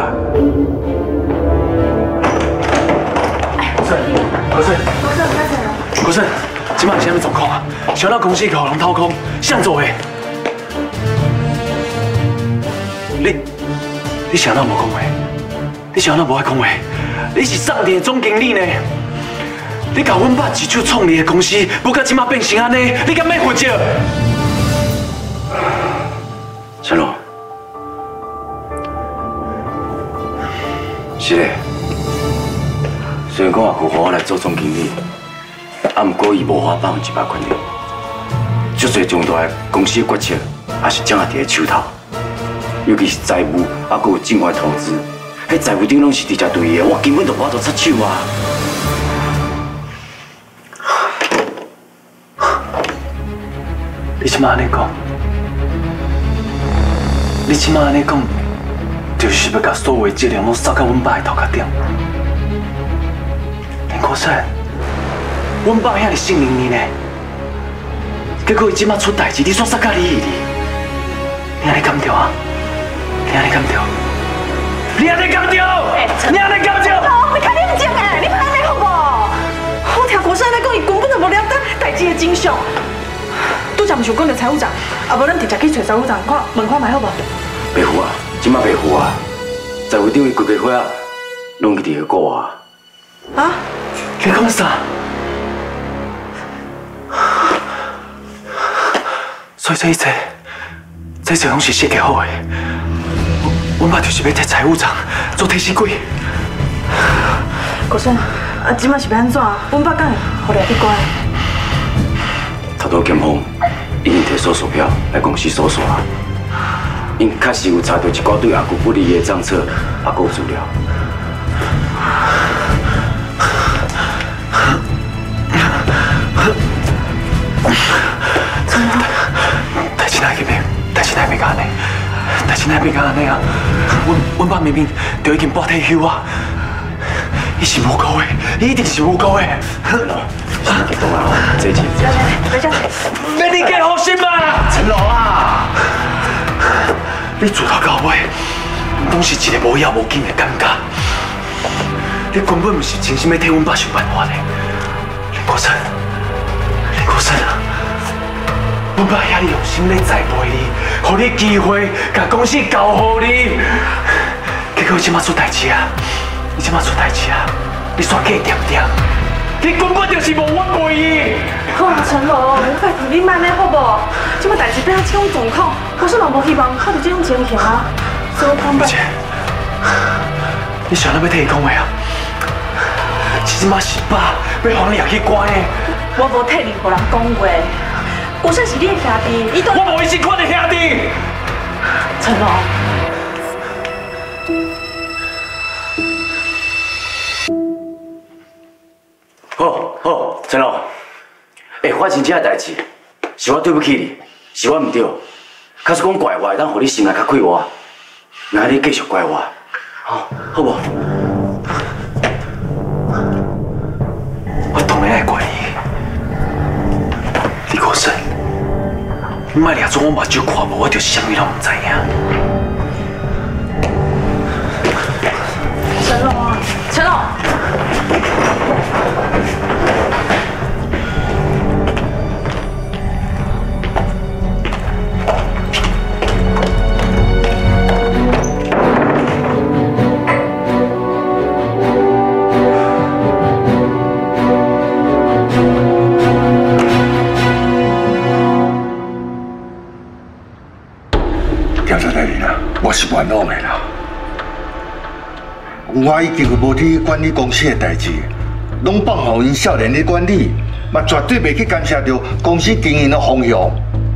国胜，今晚是啥物状况啊？想到公司互人掏空，谁做的？你想到无讲话？你想到无爱讲话？你是上田总经理呢？你甲阮爸一手创立的公司，不甲即马变成安尼，你敢免负责？ 陈龙，是嘞。虽然讲也付我来做总经理，啊，不过伊无法放100块呢。足侪重大的公司决策，也是掌握伫伊手头。尤其是财务，啊，佮有境外投资，迄财务顶拢是直接对伊的，我根本就无法度插手啊。 你即马安尼讲，你即马安尼讲，就是要甲所有责任拢扫到阮爸的头壳顶。林国胜，阮爸遐尼信任你呢，结果伊即马出代志，你煞杀甲你，你安尼敢对啊？你安尼敢对？你安尼敢对？你安尼敢对？ 你较冷静诶，你莫安尼好无？我听国生在讲，伊根本就无了解代志的真相。拄则毋是有讲到财务长，啊无咱直接去找财务长问看卖好无？ 袂赴啊，即马袂赴啊！财务长伊规家伙仔拢去伫个顾啊！ 啊？ 你讲啥？所以这一切，这一切拢是设计好的。阮爸就是要替财务长做替死鬼。 国生，啊，即马是要安怎？阮爸敢会互掠去关？ 头头检方已经摕搜索票来公司搜索啊，因确实有查到一寡对阿舅不利的账册，也有资料。代志哪会变？代志哪会变安尼？代志哪会变安尼啊？阮爸明明就已经半退休啊！伊是无辜的，伊一定是无辜的。激动啊！这次，别你给好心嘛！陈老啊，你自头到尾拢是一个无要无紧的感觉，你根本不是真心要替阮爸想办法的。林国生，林国生啊！阮爸遐尼用心咧栽培你，互你机会，甲公司交互你，结果即马出代志啊！你即马出代志啊！你煞假点点，你根本就是无我陪伊。 好啊，陈龙，拜托你慢点好无？即马代志变啊这种状况，我是嘛无希望看到这种情形啊。所以我讲， 姐，你想要替伊讲话啊？即马是爸要互你掠去关的。 我无替任何人讲话。我算是你的兄弟，你都我无意思看你兄弟。 陈龙， 好，陈老，发生这个代志，是我对不起你，是我唔对。假使讲怪我，会当互你心内较快活，那你继续怪我，好无？ 我当然爱怪你，李国生，你莫掠做我目睭看无，我就啥物拢唔知影。 陈龙啊，陈龙。 我是冤枉的啦，我已经无去管理公司的代志，拢放予因少年去管理，嘛绝对袂去干涉到公司经营的方向。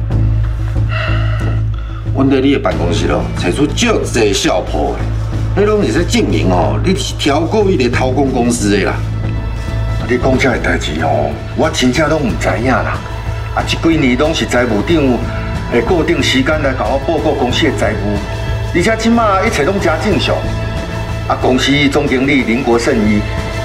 阮在你的办公室咯，找出足侪小铺的，迄拢是在证明哦，你是超过迄个掏空公司的啦。你讲这个代志哦，我真正拢唔知影啦。啊，这几年拢是财务长会固定时间来甲我报告公司的财务。而且即马一切拢真正常，啊，公司总经理林国胜伊。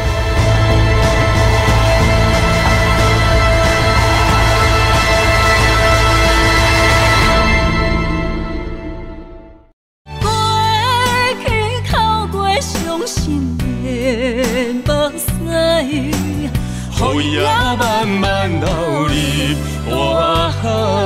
过去透过伤心的目屎，雨也慢慢流入我海。